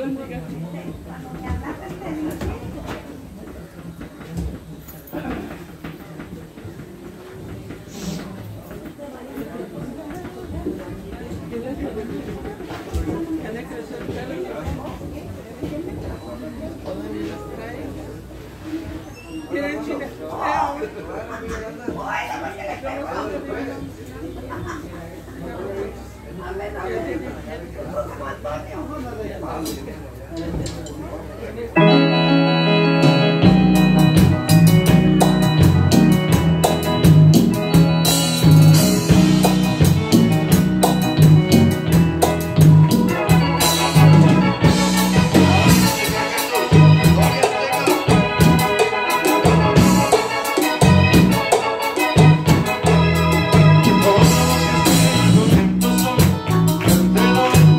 Todos los instrumentos son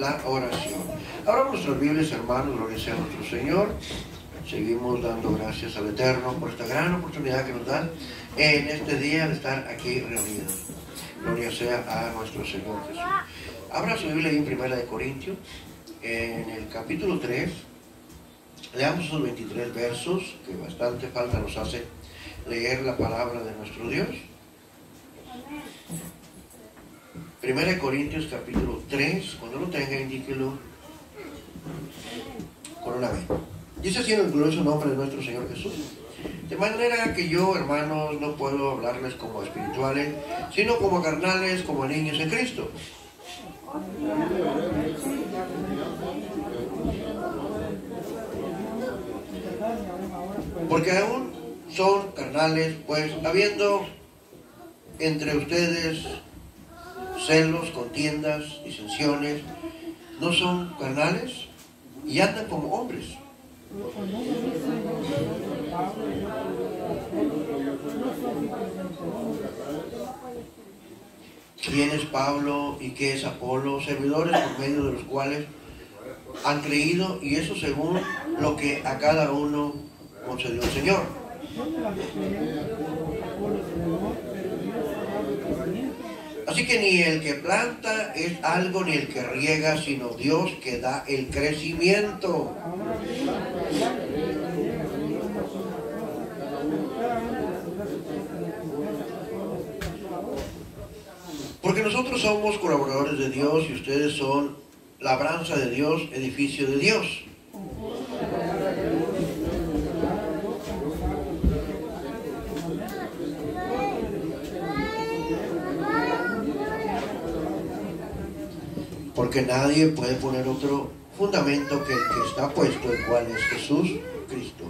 la oración. Abramos nuestras Biblias, hermanos, gloria sea a nuestro Señor. Seguimos dando gracias al Eterno por esta gran oportunidad que nos da en este día de estar aquí reunidos. Gloria sea a nuestro Señor Jesús. Abra su Biblia ahí en 1 Corintios, en el capítulo 3. Leamos esos 23 versos, que bastante falta nos hace leer la palabra de nuestro Dios. 1 Corintios capítulo 3, cuando lo tenga, indíquelo con una B. Dice así en el glorioso nombre de nuestro Señor Jesús. De manera que yo, hermanos, no puedo hablarles como espirituales, sino como carnales, como niños en Cristo. Porque aún son carnales, pues habiendo entre ustedes celos, contiendas, disensiones, ¿no son carnales? Y andan como hombres. ¿Quién es Pablo y qué es Apolo? Servidores por medio de los cuales han creído, y eso según lo que a cada uno concedió el Señor. Así que ni el que planta es algo, ni el que riega, sino Dios que da el crecimiento. Porque nosotros somos colaboradores de Dios y ustedes son labranza de Dios, edificio de Dios. Porque nadie puede poner otro fundamento que el que está puesto, el cual es Jesús Cristo.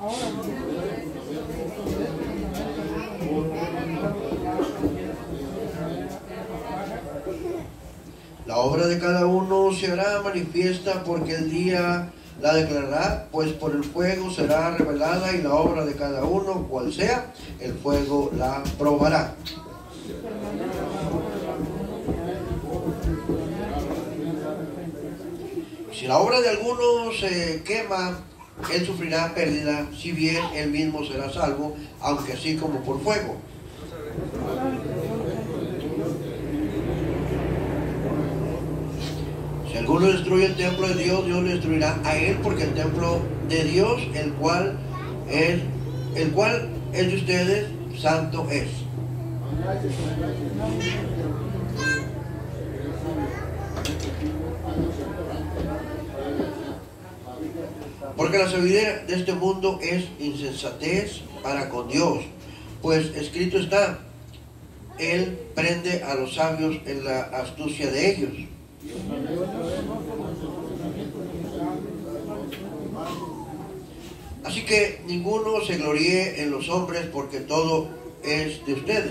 La obra de cada uno se hará manifiesta, porque el día la declarará, pues por el fuego será revelada, y la obra de cada uno, cual sea, el fuego la probará. Si la obra de alguno se quema, él sufrirá pérdida, si bien él mismo será salvo, aunque así como por fuego. Si alguno destruye el templo de Dios, Dios le destruirá a él, porque el templo de Dios, el cual es de ustedes, santo es. Porque la sabiduría de este mundo es insensatez para con Dios, pues escrito está: Él prende a los sabios en la astucia de ellos. Así que ninguno se gloríe en los hombres, porque todo es de ustedes.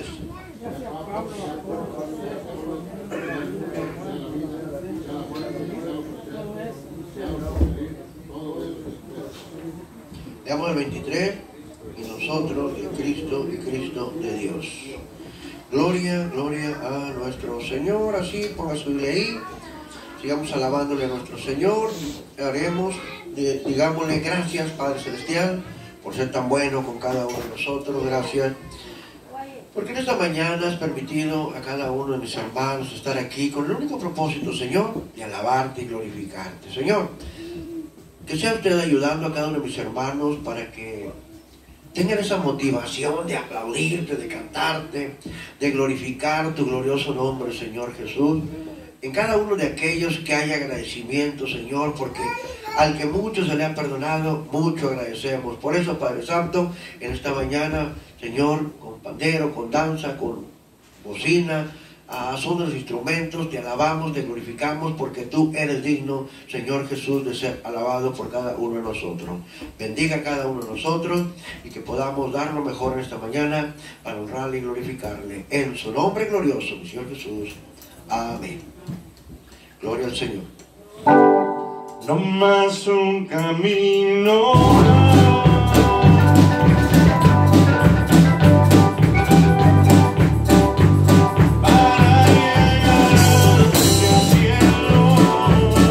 Leamos el 23, y nosotros de Cristo y Cristo de Dios. Gloria, gloria a nuestro Señor. Así, ponga su Biblia ahí. Sigamos alabándole a nuestro Señor. Haremos, digámosle gracias, Padre Celestial, por ser tan bueno con cada uno de nosotros. Gracias, porque en esta mañana has permitido a cada uno de mis hermanos estar aquí con el único propósito, Señor, de alabarte y glorificarte. Señor, que sea usted ayudando a cada uno de mis hermanos para que tengan esa motivación de aplaudirte, de cantarte, de glorificar tu glorioso nombre, Señor Jesús. En cada uno de aquellos que haya agradecimiento, Señor, porque al que mucho se le ha perdonado, mucho agradecemos. Por eso, Padre Santo, en esta mañana, Señor, con pandero, con danza, con bocina, son los instrumentos, te alabamos, te glorificamos, porque tú eres digno, Señor Jesús, de ser alabado por cada uno de nosotros. Bendiga a cada uno de nosotros y que podamos dar lo mejor en esta mañana para honrarle y glorificarle. En su nombre glorioso, mi Señor Jesús. Amén. Gloria al Señor. No más un camino. Para llegar al cielo.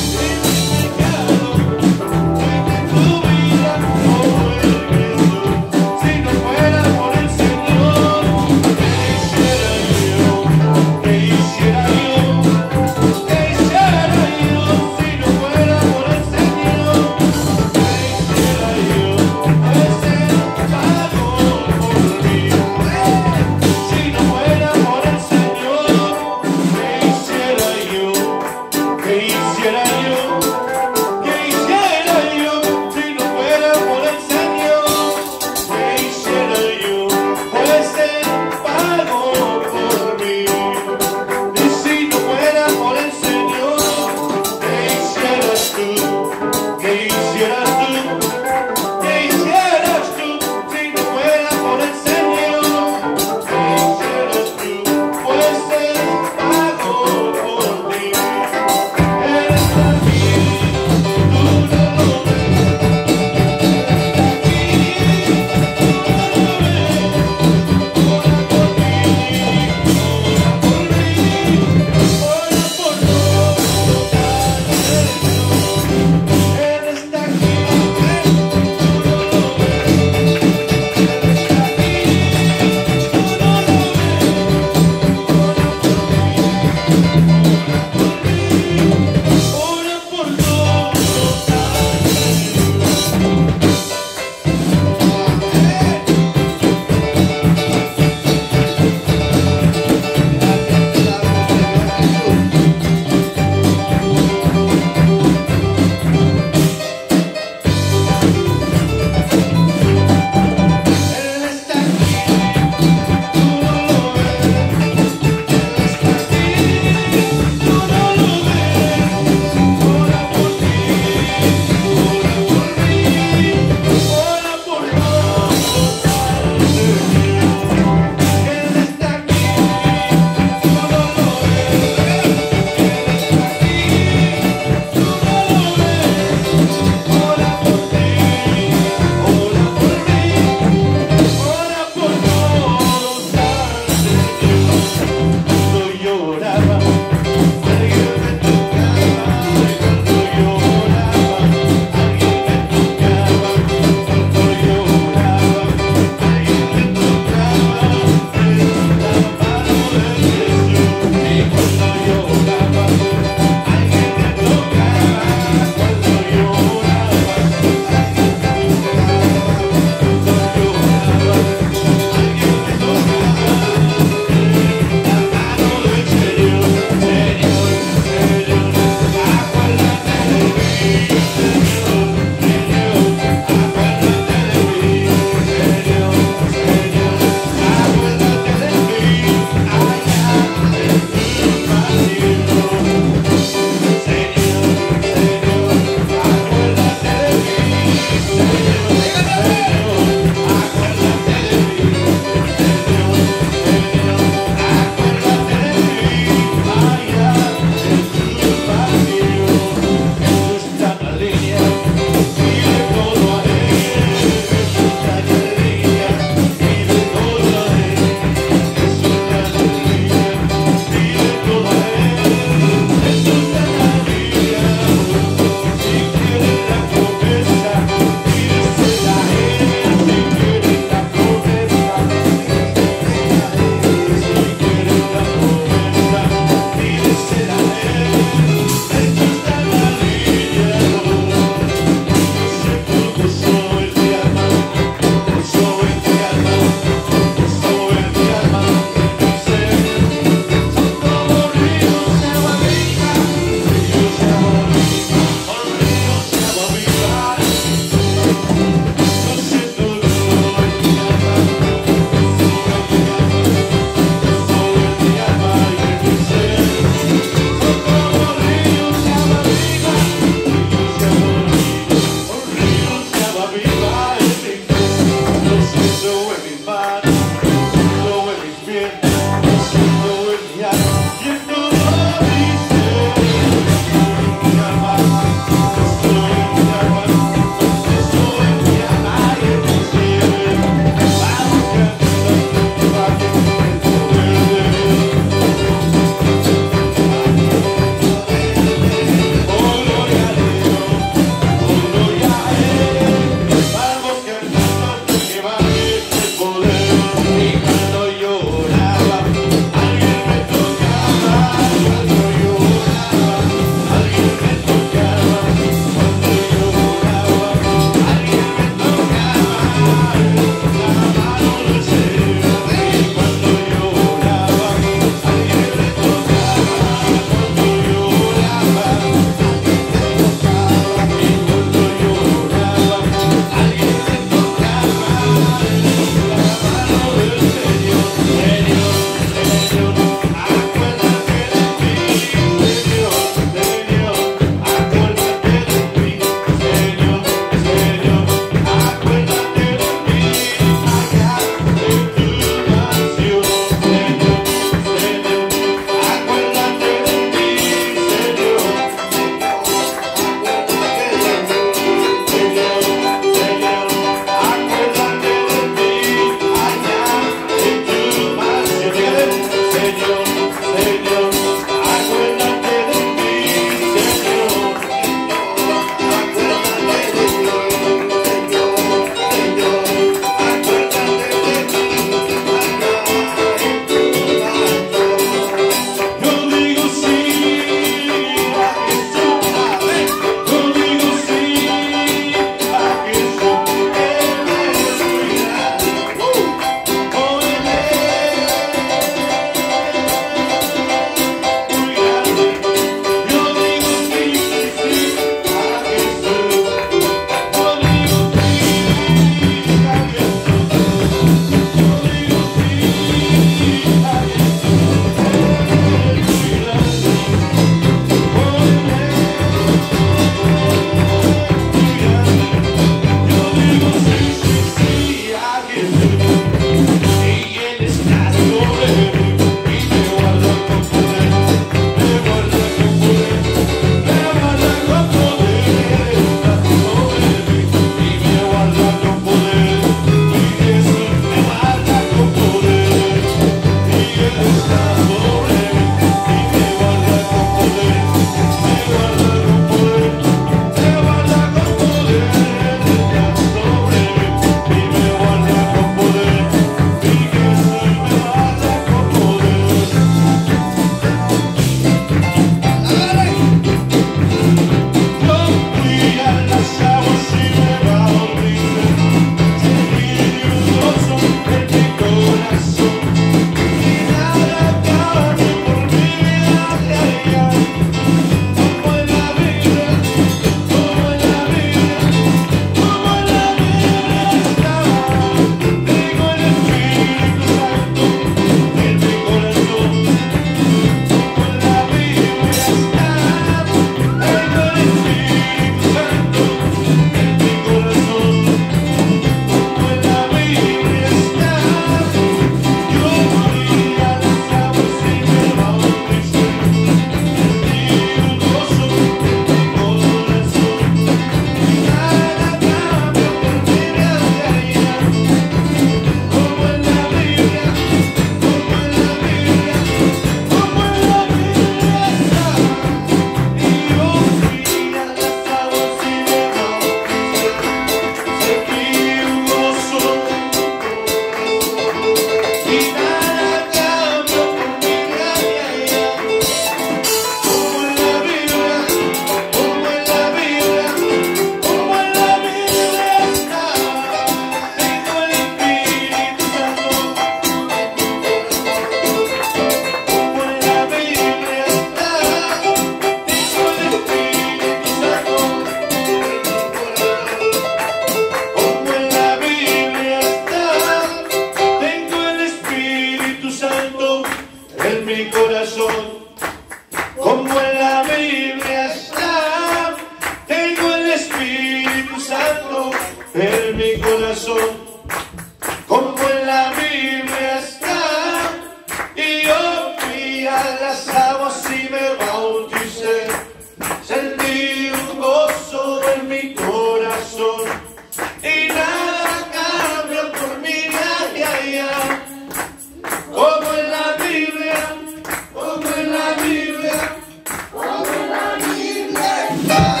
en mi corazón, como en la Biblia está. Y yo fui a las aguas y me bauticé, sentí un gozo en mi corazón, y nada cambió por mí, allá. Como en la Biblia, como en la Biblia, como en la Biblia está.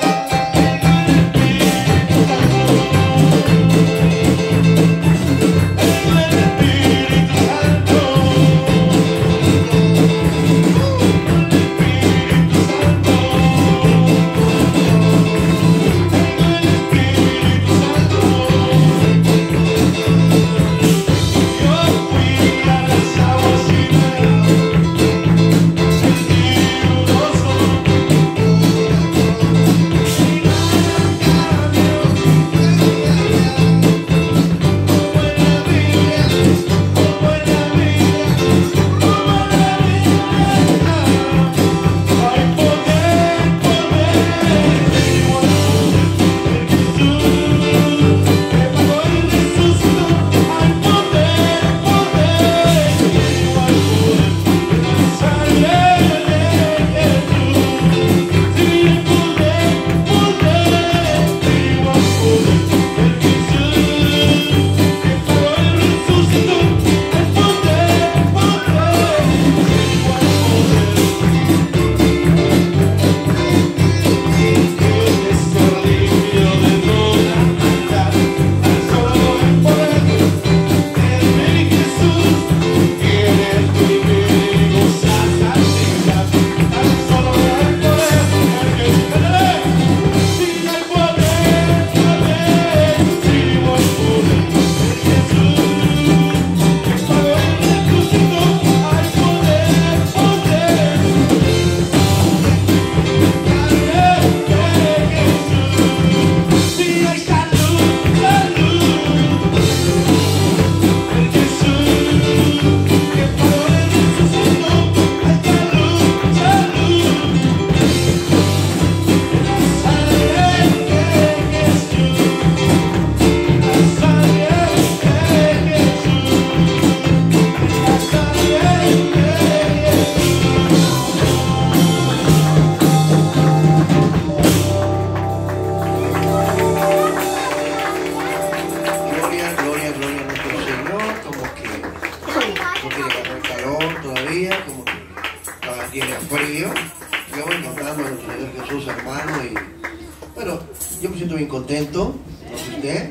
Yo me siento bien contento, no sé usted,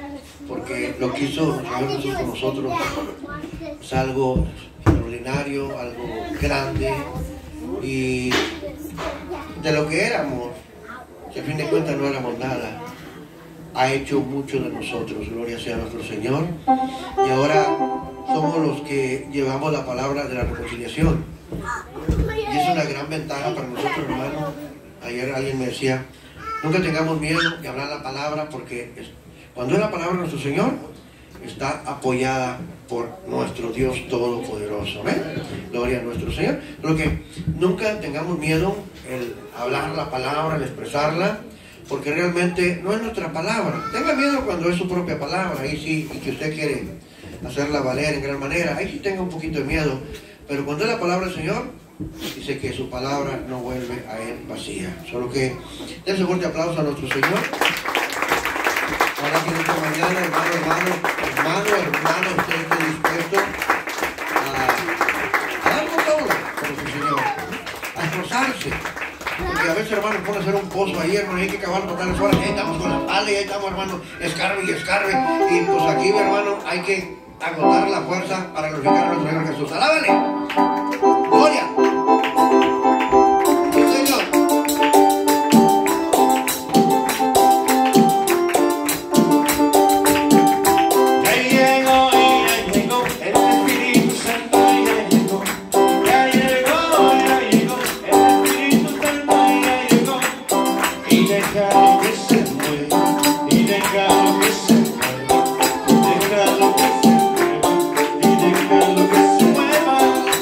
porque lo que hizo el Señor Jesús con nosotros es algo extraordinario, algo grande, y de lo que éramos, que a fin de cuentas no éramos nada, ha hecho mucho de nosotros, gloria sea a nuestro Señor, y ahora somos los que llevamos la palabra de la reconciliación, y es una gran ventaja para nosotros, hermanos. Ayer alguien me decía, nunca tengamos miedo de hablar la palabra, porque cuando es la palabra de nuestro Señor, está apoyada por nuestro Dios Todopoderoso. ¿Ven? Gloria a nuestro Señor. Lo que nunca tengamos miedo el hablar la palabra, el expresarla, porque realmente no es nuestra palabra. Tenga miedo cuando es su propia palabra, ahí sí, y que usted quiere hacerla valer en gran manera, ahí sí tenga un poquito de miedo. Pero cuando es la palabra del Señor, dice que su palabra no vuelve a él vacía. Solo que dense un fuerte aplauso a nuestro Señor. Ahora que esta mañana, hermano, usted esté dispuesto a darlo todo por nuestro Señor, a esforzarse. Porque a veces, hermano, pone a hacer un pozo ahí, hermano, hay que acabar de botar las horas, y ahí estamos con la pala, y ahí estamos, hermano, escarbe y escarbe. Y pues aquí, hermano, hay que agotar la fuerza para glorificar a nuestro Señor Jesús. ¡Alábale! ¡Gloria! ¡Sí, Señor! Ya llegó, el Espíritu Santo, ya llegó. Ya llegó, el Espíritu Santo, ya llegó. Y déjalo que se mueva, y déjalo que se mueva, déjalo que se mueva, y déjalo que se mueva.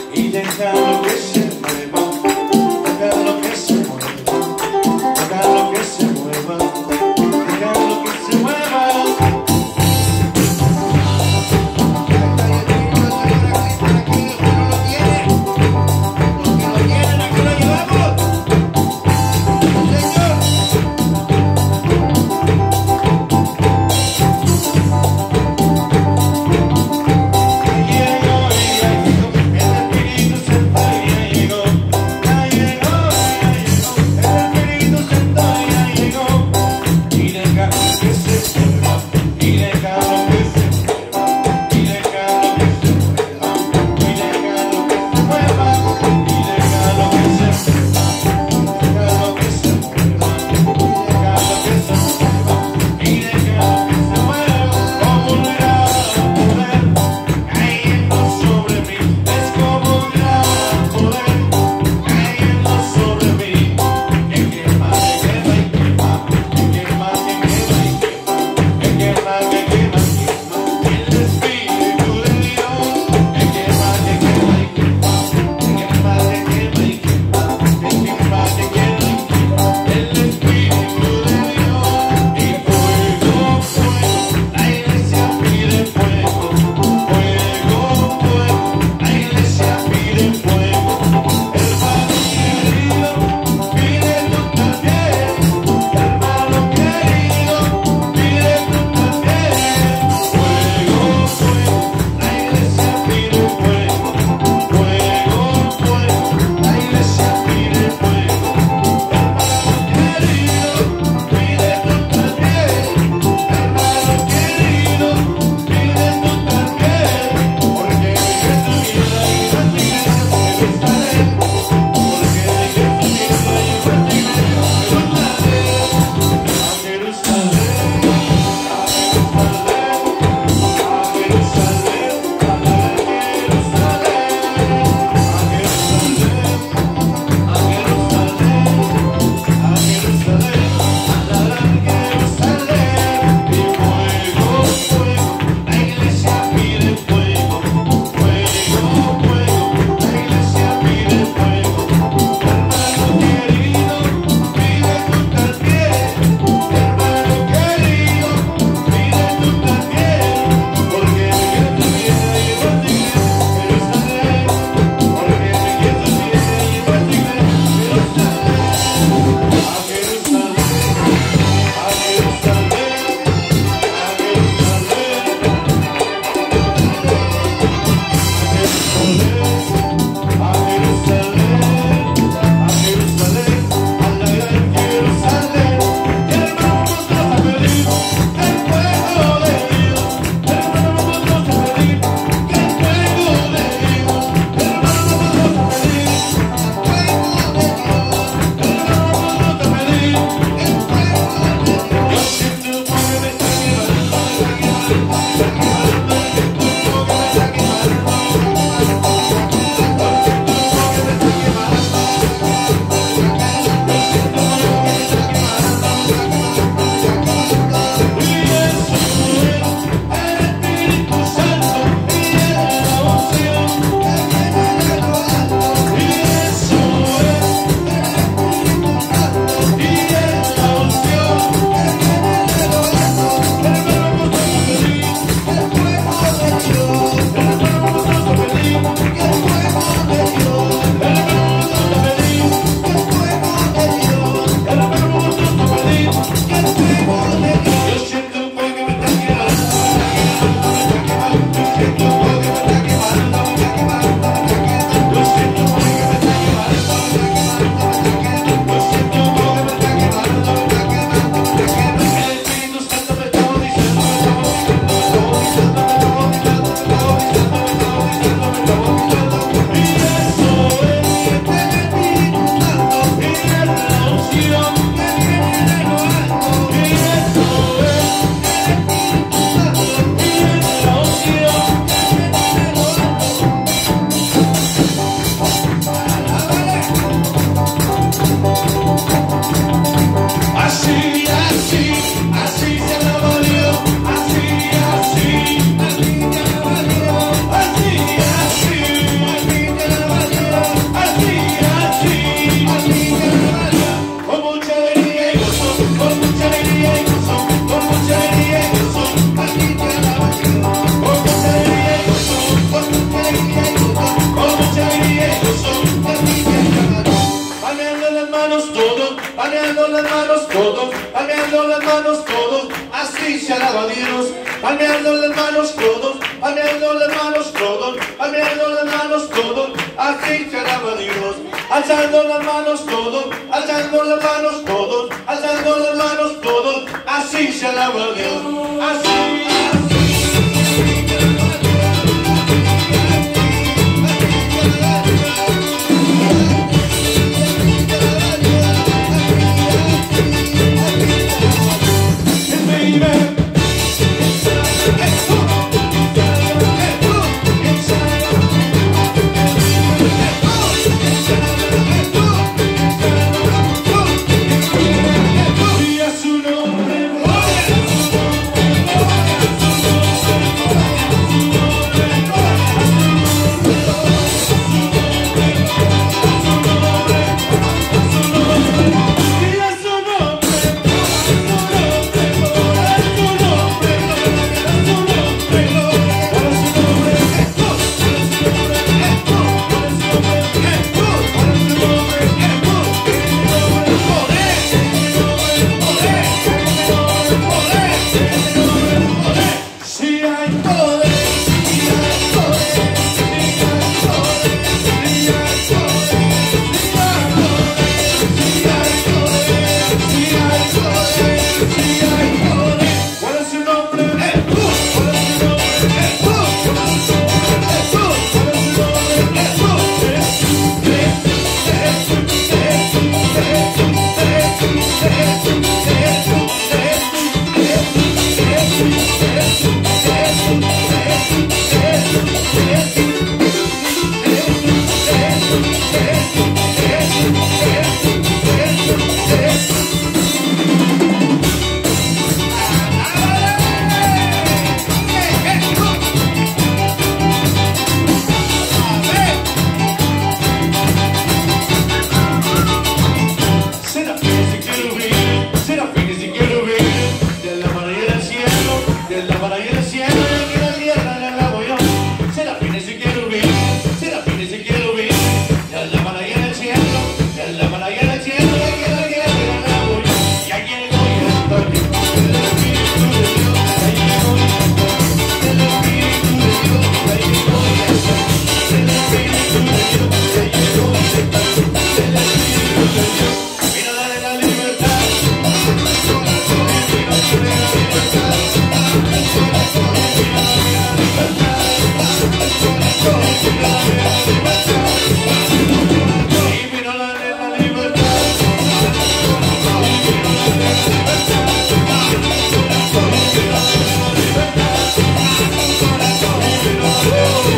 manos todos, palmeando las manos todos, palmeando las manos todos, así se alaba a Dios. Palmeando las manos todos, palmeando las manos todos, palmeando las manos todos, así se alaba a Dios. Alzando las manos todos, alzando las manos todos, alzando las manos todos, así se alaba a Dios. Así.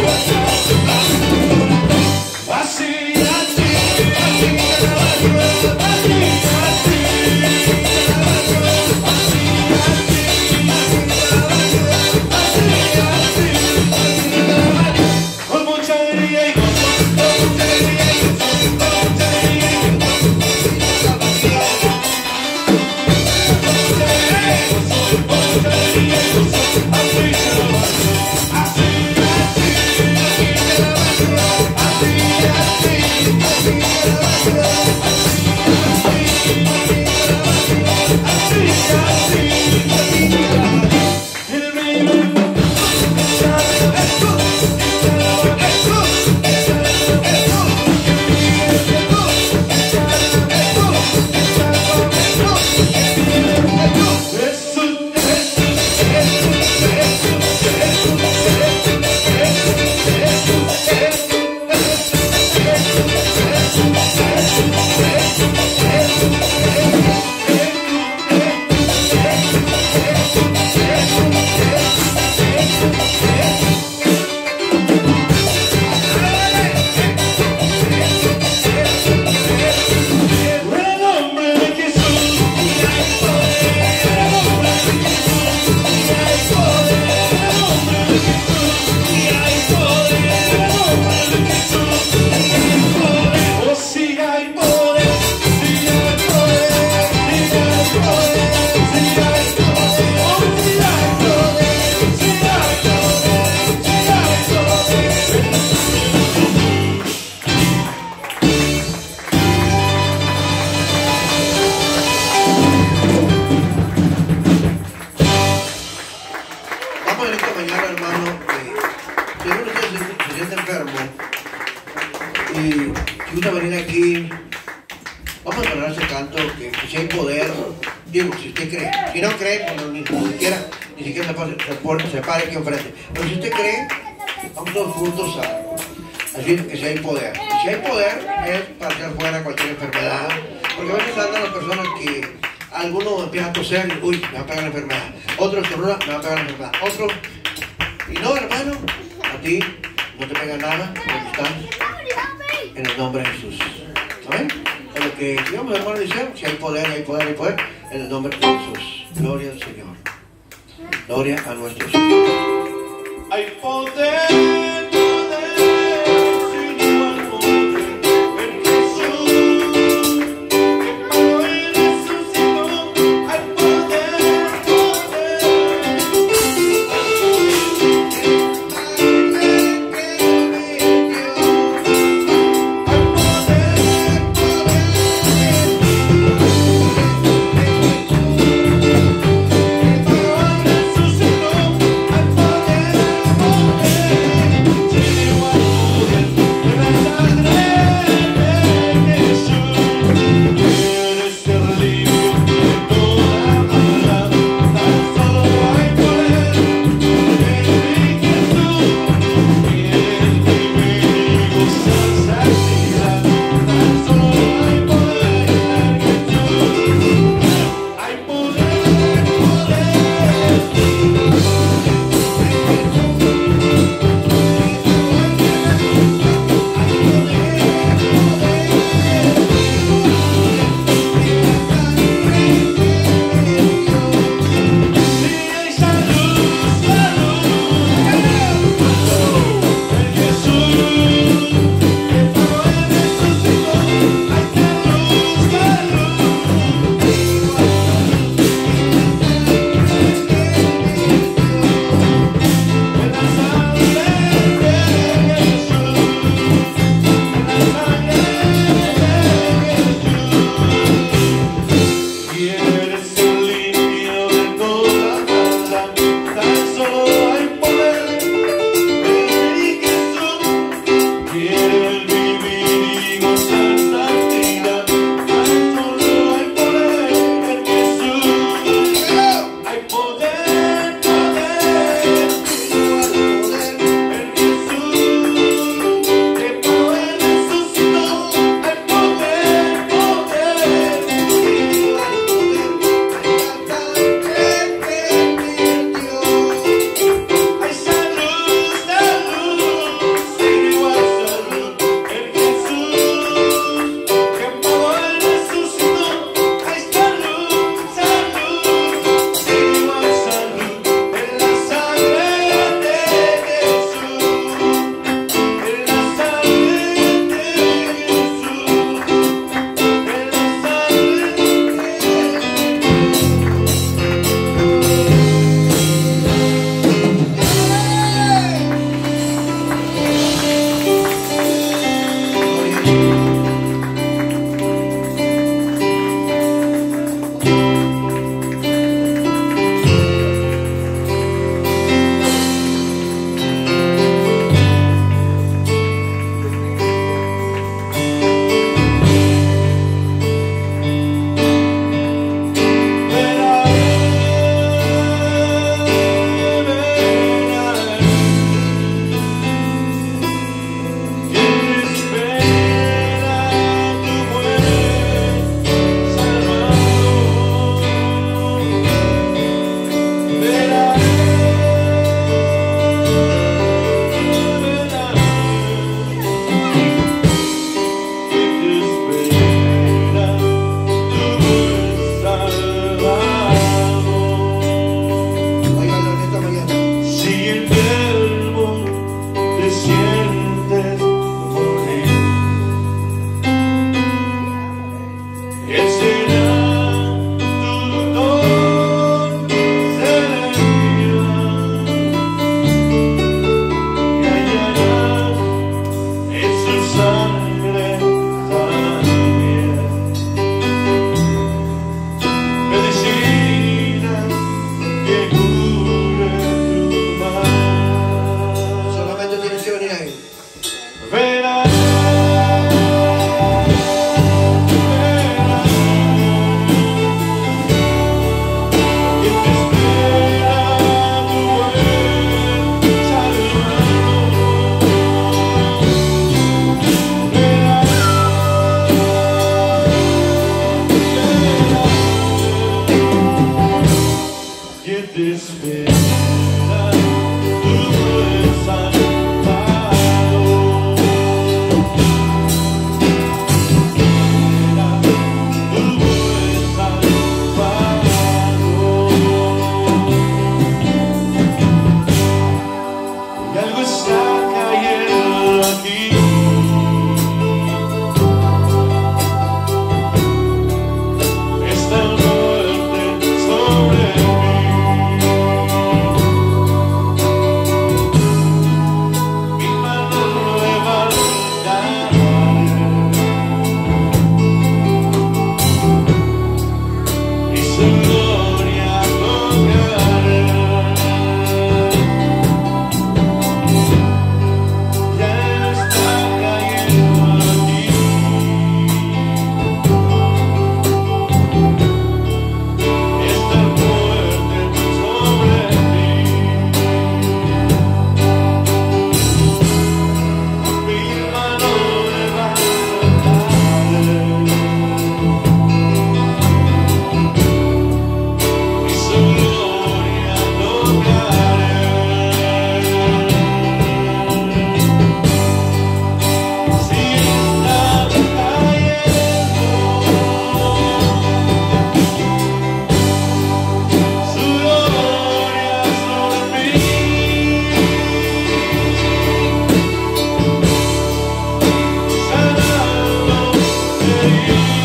Así, vamos a cerrar ese canto, que si hay poder, digo, si usted cree. Si no cree, pues ni siquiera se pare aquí enfrente. Pero si usted cree, vamos todos juntos a decir que si hay poder. Y si hay poder, es para echar fuera cualquier enfermedad. Porque a veces andan las personas que alguno empieza a toser y, uy, me va a pegar la enfermedad. Otro estornuda, me va a pegar la enfermedad. Otro, y no, hermano, a ti no te pega nada, ¿dónde estás? En el nombre de Jesús. ¿Amén? En lo que digamos, hermano, dice, si hay poder, hay poder, hay poder, en el nombre de Jesús. Gloria al Señor. Gloria a nuestro Señor. Hay poder.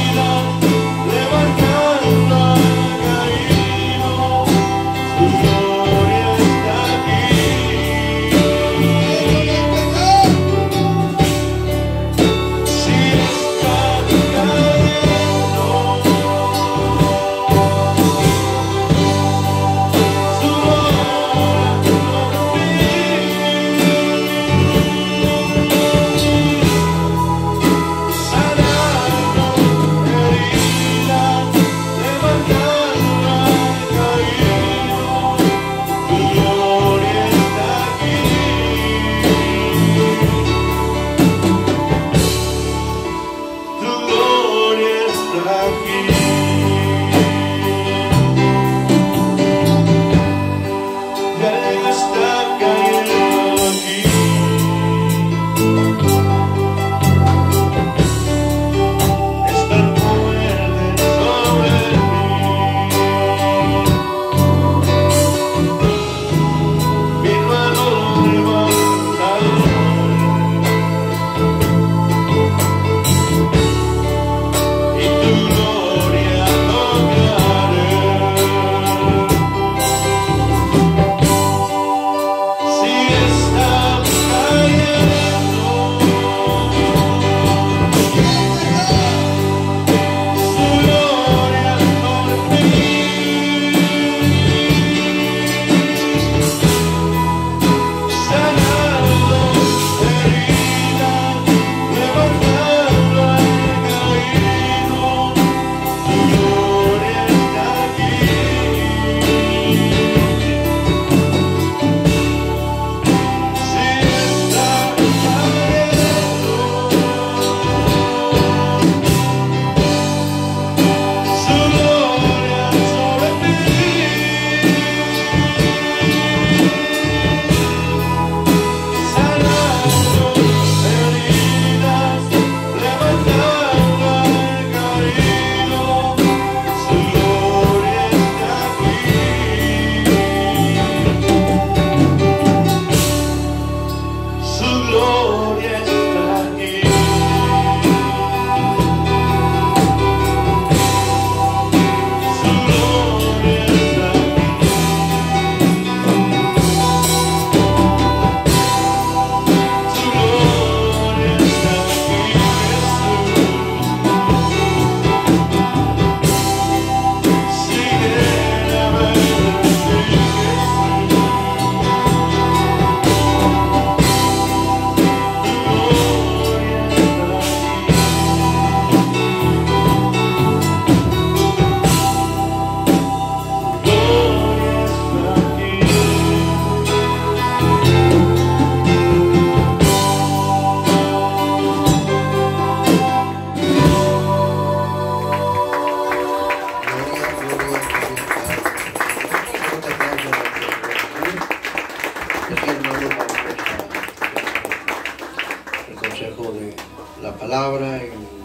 palabra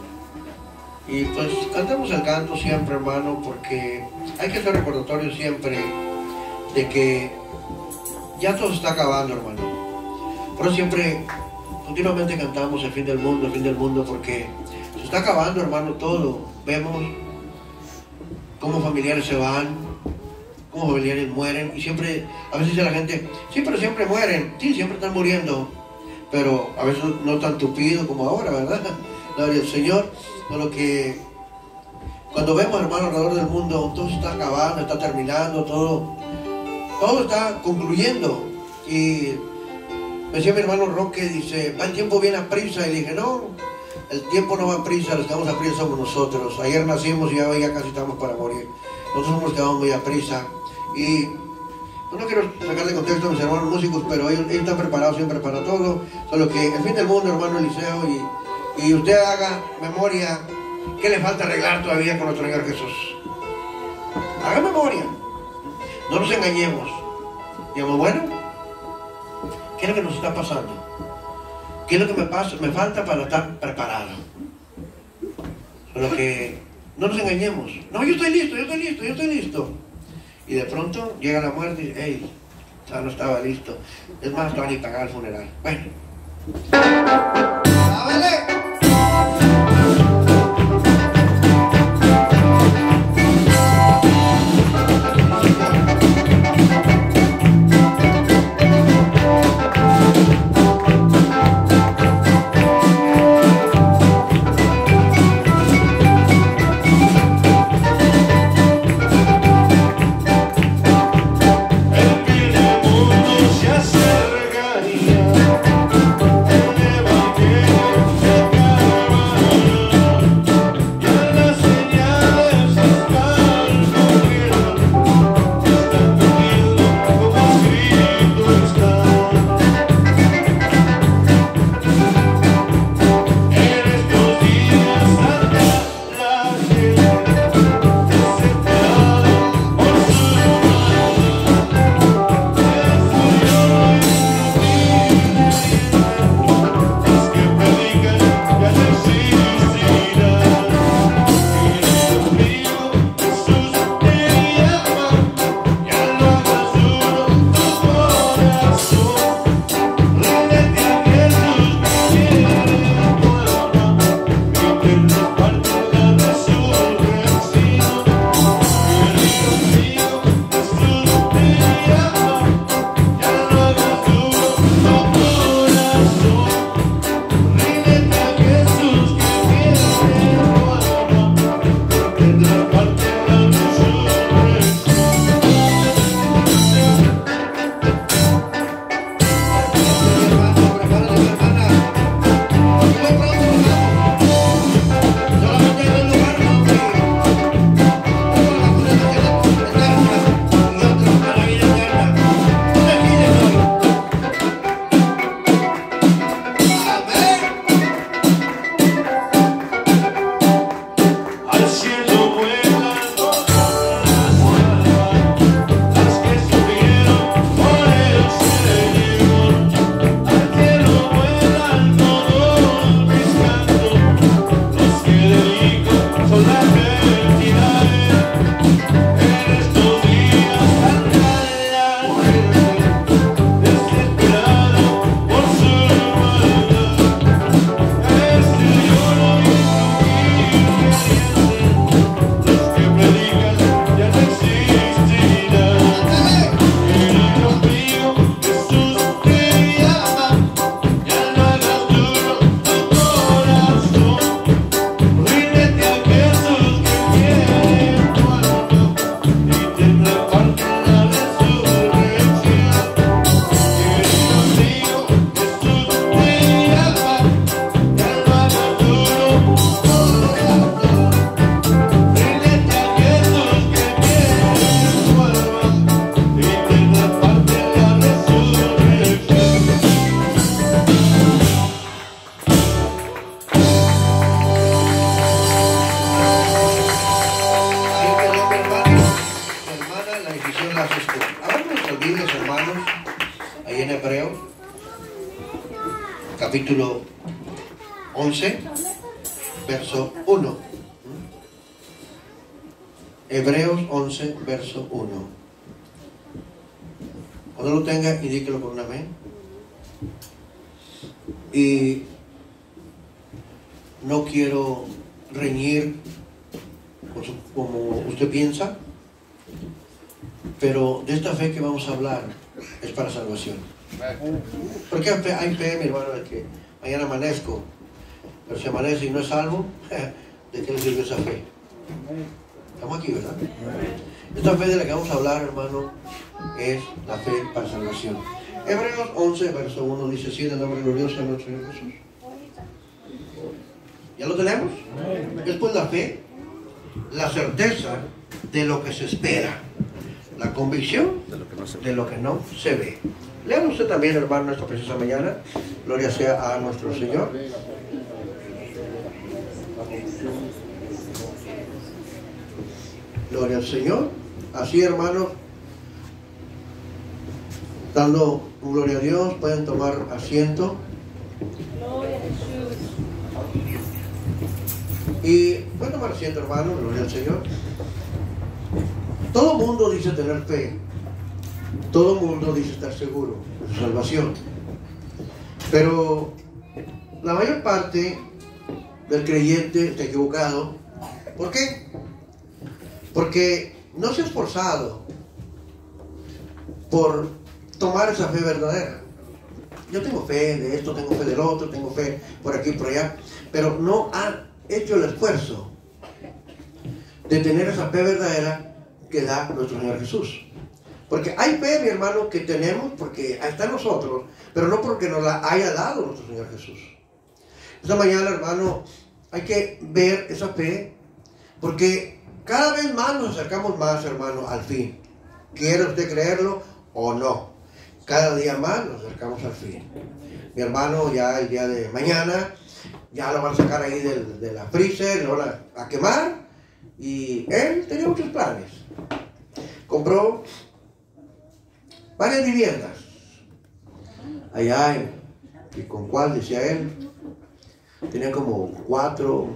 y pues cantemos el canto siempre, hermano, porque hay que hacer recordatorio siempre de que ya todo se está acabando, hermano. Por eso siempre, continuamente cantamos el fin del mundo, porque se está acabando, hermano, todo. Vemos cómo familiares se van, cómo familiares mueren, y siempre, a veces dice la gente, sí, pero siempre mueren, sí, siempre están muriendo, pero a veces no tan tupido como ahora, ¿verdad? Gloria al Señor. Con lo que cuando vemos, hermano, alrededor del mundo, todo se está acabando, está terminando, todo está concluyendo. Y me decía mi hermano Roque, dice, va el tiempo bien a prisa, y le dije, no, el tiempo no va a prisa, los que vamos a prisa somos nosotros. Ayer nacimos y ya casi estamos para morir. Nosotros somos los que vamos muy a prisa. Y no quiero sacar de contexto a mis hermanos músicos, pero ellos están preparados siempre para todo. Solo que el fin del mundo, hermano Eliseo, y usted haga memoria, ¿qué le falta arreglar todavía con nuestro Señor Jesús? Haga memoria, no nos engañemos. Digamos, bueno, ¿qué es lo que nos está pasando? ¿Qué es lo que me falta para estar preparado? Solo que no nos engañemos. No, yo estoy listo. Y de pronto llega la muerte y dice, hey, ya no estaba listo. Es más, no van a ni pagar el funeral. Bueno. ¡Ábale! Hebreos, capítulo 11, verso 1. Hebreos 11, verso 1. Cuando lo tenga, indíquelo con un amén. Y no quiero reñir como usted piensa, pero de esta fe que vamos a hablar es para salvación. Porque hay fe, mi hermano, de que mañana amanezco, pero si amanece y no es salvo, ¿de qué le sirve esa fe? Estamos aquí, ¿verdad? Esta fe de la que vamos a hablar, hermano, es la fe para salvación. Hebreos 11, verso 1 dice así: en el nombre glorioso de nuestro Señor Jesús. ¿Ya lo tenemos? Es pues la fe, la certeza de lo que se espera, la convicción de lo que no se ve. Lean usted también, hermano, esta preciosa mañana. Gloria sea a nuestro Señor. Gloria al Señor. Así, hermanos, dando gloria a Dios, pueden tomar asiento. Y pueden tomar asiento, hermano, gloria al Señor. Todo mundo dice tener fe. Todo mundo dice estar seguro de su salvación. Pero la mayor parte del creyente está equivocado. ¿Por qué? Porque no se ha esforzado por tomar esa fe verdadera. Yo tengo fe de esto, tengo fe del otro, tengo fe por aquí y por allá, pero no ha hecho el esfuerzo de tener esa fe verdadera que da nuestro Señor Jesús. Porque hay fe, mi hermano, que tenemos porque está en nosotros, pero no porque nos la haya dado nuestro Señor Jesús. Esta mañana, hermano, hay que ver esa fe, porque cada vez más nos acercamos más, hermano, al fin. ¿Quiere usted creerlo o no? Cada día más nos acercamos al fin. Mi hermano, ya el día de mañana, ya lo van a sacar ahí de la freezer, lo van a quemar. Y él tenía muchos planes. Compró varias viviendas allá y con cuál, decía él, tenía como 4,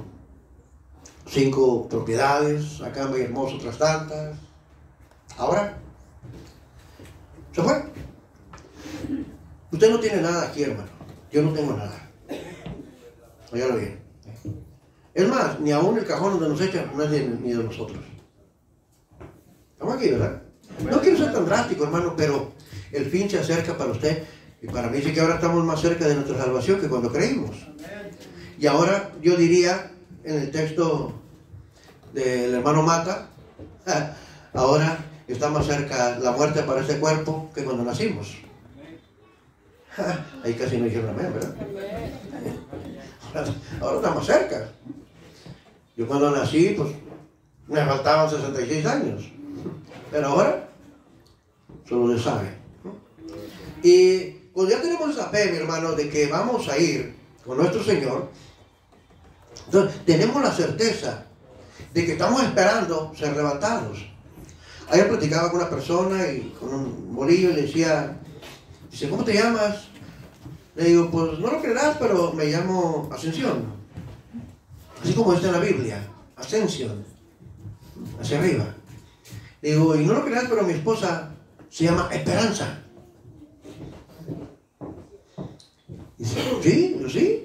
5 propiedades, acá en Villahermosa otras tantas. Ahora se fue. Usted no tiene nada aquí, hermano. Yo no tengo nada. Óyalo bien. Es más, ni aún el cajón donde nos echan no es ni de nosotros. Estamos aquí, ¿verdad? No quiero ser tan drástico, hermano, pero el fin se acerca para usted. Y para mí sí que ahora estamos más cerca de nuestra salvación que cuando creímos. Y ahora yo diría, en el texto del hermano Mata, ahora está más cerca la muerte para este cuerpo que cuando nacimos. Ahí casi no dijeron amén, ¿verdad? Ahora está más cerca. Yo cuando nací, pues me faltaban 66 años. Pero ahora, solo Dios sabe. Y cuando ya tenemos esa fe, mi hermano, de que vamos a ir con nuestro Señor, entonces tenemos la certeza de que estamos esperando ser levantados. Ayer platicaba con una persona y con un bolillo y le decía, dice, ¿cómo te llamas? Le digo, pues no lo creerás, pero me llamo Ascensión. Así como está en la Biblia, Ascensión, hacia arriba. Le digo, y no lo creerás, pero mi esposa se llama Esperanza. Dice, ¿sí? ¿Yo sí?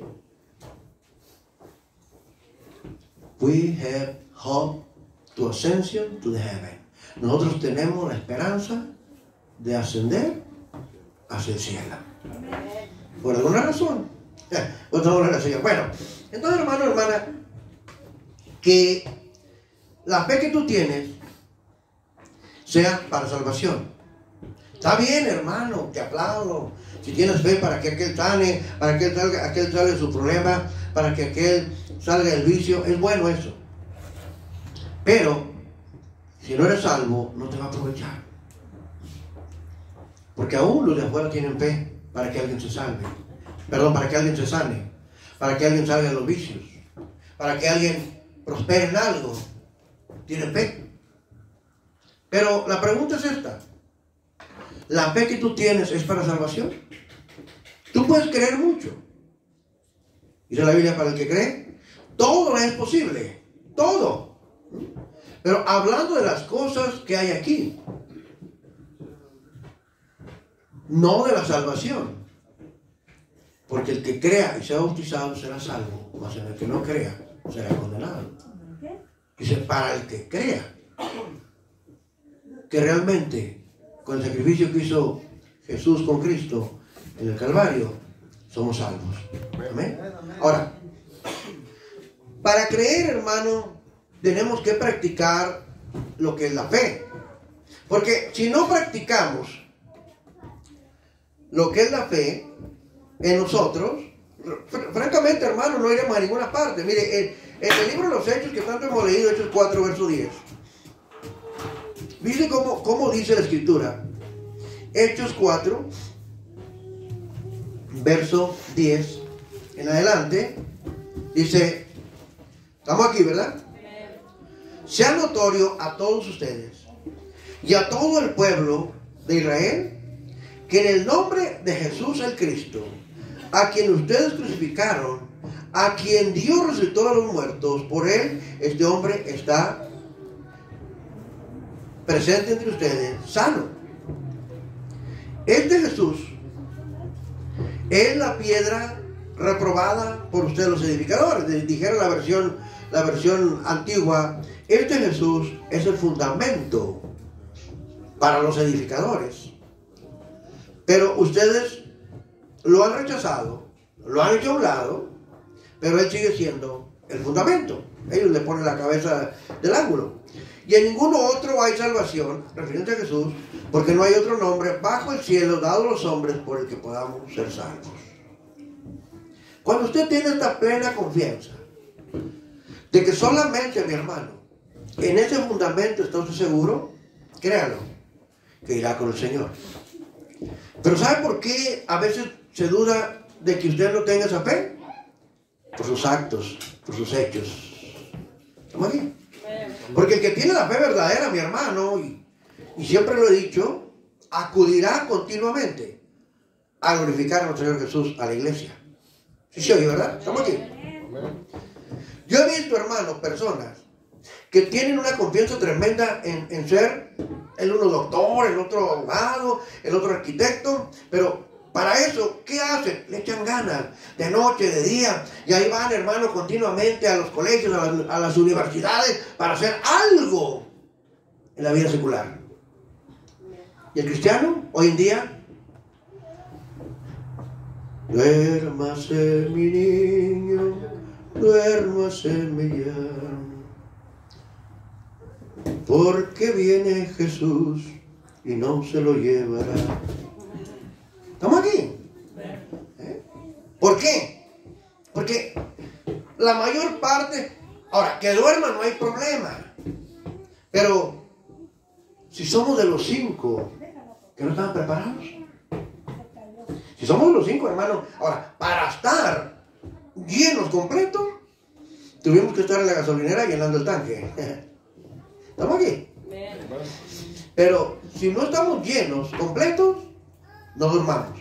We have hope to ascension to the heaven. Nosotros tenemos la esperanza de ascender hacia el cielo. Por alguna razón. Bueno, entonces, hermano, hermana, que la fe que tú tienes sea para salvación. Está bien, hermano, te aplaudo. Si tienes fe para que aquel sane, para que aquel salga de su problema, para que aquel salga del vicio, es bueno eso. Pero, si no eres salvo, no te va a aprovechar. Porque aún los de afuera tienen fe para que alguien se salve. Perdón, para que alguien se sane. Para que alguien salga de los vicios. Para que alguien prospere en algo. Tienen fe. Pero la pregunta es esta. ¿la fe que tú tienes es para salvación? Tú puedes creer mucho. Dice la Biblia, para el que cree, todo es posible. Todo. Pero hablando de las cosas que hay aquí, no de la salvación. Porque el que crea y sea bautizado será salvo, mas el que no crea será condenado. Dice, para el que crea que realmente con el sacrificio que hizo Jesús con Cristo en el Calvario, somos salvos. Amén. Ahora, para creer, hermano, tenemos que practicar lo que es la fe. Porque si no practicamos lo que es la fe en nosotros, francamente, hermano, no iremos a ninguna parte. Mire, en el libro de los Hechos, que tanto hemos leído, Hechos 4, verso 10, dice cómo dice la Escritura. Hechos 4, verso 10 en adelante, dice, estamos aquí, ¿verdad? Sea notorio a todos ustedes y a todo el pueblo de Israel que en el nombre de Jesús el Cristo, a quien ustedes crucificaron, a quien Dios resucitó de los muertos, por él este hombre está presente entre ustedes, sano. Este Jesús es la piedra reprobada por ustedes los edificadores. Dijeron la versión antigua, este Jesús es el fundamento para los edificadores. Pero ustedes lo han rechazado, lo han hecho a un lado, pero él sigue siendo el fundamento. Ellos le ponen la cabeza del ángulo. Y en ninguno otro hay salvación, refiriéndose a Jesús, porque no hay otro nombre bajo el cielo dado a los hombres por el que podamos ser salvos. Cuando usted tiene esta plena confianza de que solamente, mi hermano, en ese fundamento está usted seguro, créalo, que irá con el Señor. Pero ¿sabe por qué a veces se duda de que usted no tenga esa fe? Por sus actos, por sus hechos. ¿Estamos aquí? Porque el que tiene la fe verdadera, mi hermano, y siempre lo he dicho, acudirá continuamente a glorificar a nuestro Señor Jesús, a la iglesia. ¿Sí se oye, verdad? ¿Estamos aquí? Yo he visto, hermanos, personas que tienen una confianza tremenda en ser el uno doctor, el otro abogado, el otro arquitecto, pero para eso, ¿qué hacen? Le echan ganas, de noche, de día, y ahí van, hermanos, continuamente a los colegios, a las universidades, para hacer algo en la vida secular. ¿Y el cristiano, hoy en día? Duérmase mi niño, duérmase mi ya, porque viene Jesús y no se lo llevará. ¿Estamos aquí? ¿Por qué? Porque la mayor parte, ahora, que duerma no hay problema, pero si somos de los 5 que no están preparados, si somos de los 5, hermanos, ahora, para estar llenos completos, tuvimos que estar en la gasolinera llenando el tanque. ¿Estamos aquí? Pero si no estamos llenos completos, no durmamos.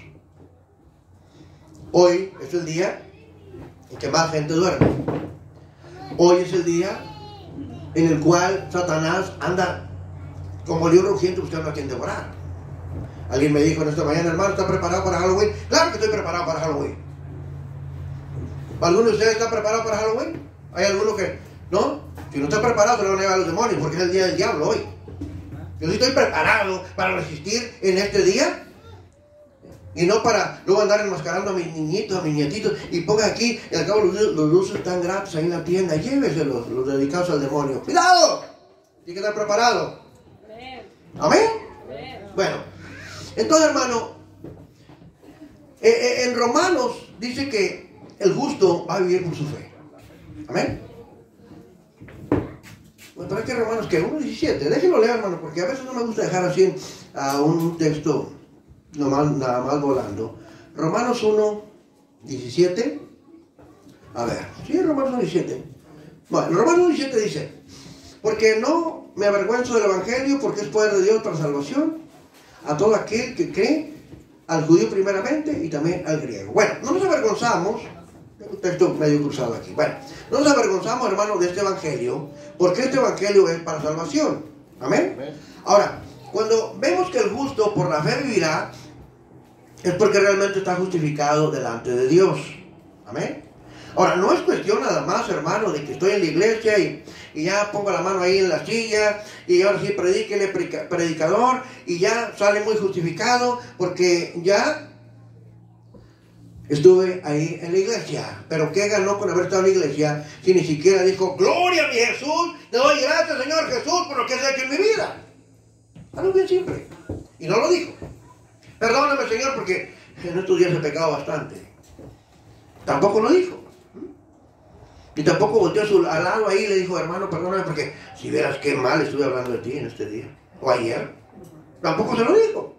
Hoy es el día en que más gente duerme. Hoy es el día en el cual Satanás anda como león rugiente buscando a quien devorar. Alguien me dijo en esta mañana, hermano, ¿está preparado para Halloween? Claro que estoy preparado para Halloween. ¿Alguno de ustedes está preparado para Halloween? ¿Hay alguno que no? Si no está preparado, se le van a llevar a los demonios, porque es el día del diablo hoy. Yo sí estoy preparado para resistir en este día. Y no para luego andar enmascarando a mis niñitos, a mis nietitos, y pongan aquí, y al cabo los dulces están gratis ahí en la tienda, lléveselos, los dedicados al demonio. ¡Cuidado! Tiene que estar preparado. ¿Amén? Bueno, entonces, hermano, en Romanos dice que el justo va a vivir por su fe. ¿Amén? Bueno, pero es que Romanos, ¿qué? 1:17. Déjenlo leer, hermano, porque a veces no me gusta dejar así a un texto nada más volando. Romanos 1:17. A ver, sí, Romanos 1:17. Bueno, Romanos 1:17 dice: porque no me avergüenzo del Evangelio, porque es poder de Dios para salvación a todo aquel que cree, al judío primeramente y también al griego. Bueno, no nos avergonzamos, un texto medio cruzado aquí, bueno, no nos avergonzamos, hermanos, de este evangelio, porque este evangelio es para salvación. Amén. Ahora, cuando vemos que el justo por la fe vivirá, es porque realmente está justificado delante de Dios. Amén. Ahora, no es cuestión nada más, hermano, de que estoy en la iglesia y ya pongo la mano ahí en la silla y ahora sí predíquele, predicador, y ya sale muy justificado porque ya estuve ahí en la iglesia. Pero ¿qué ganó con haber estado en la iglesia si ni siquiera dijo, gloria a mi Jesús, te doy gracias, Señor Jesús, por lo que has hecho en mi vida? Algo bien simple. Y no lo dijo. Perdóname, Señor, porque en estos días he pecado bastante. Tampoco lo dijo. Y tampoco volteó al lado ahí y le dijo, hermano, perdóname porque si vieras qué mal estuve hablando de ti en este día o ayer. Tampoco se lo dijo.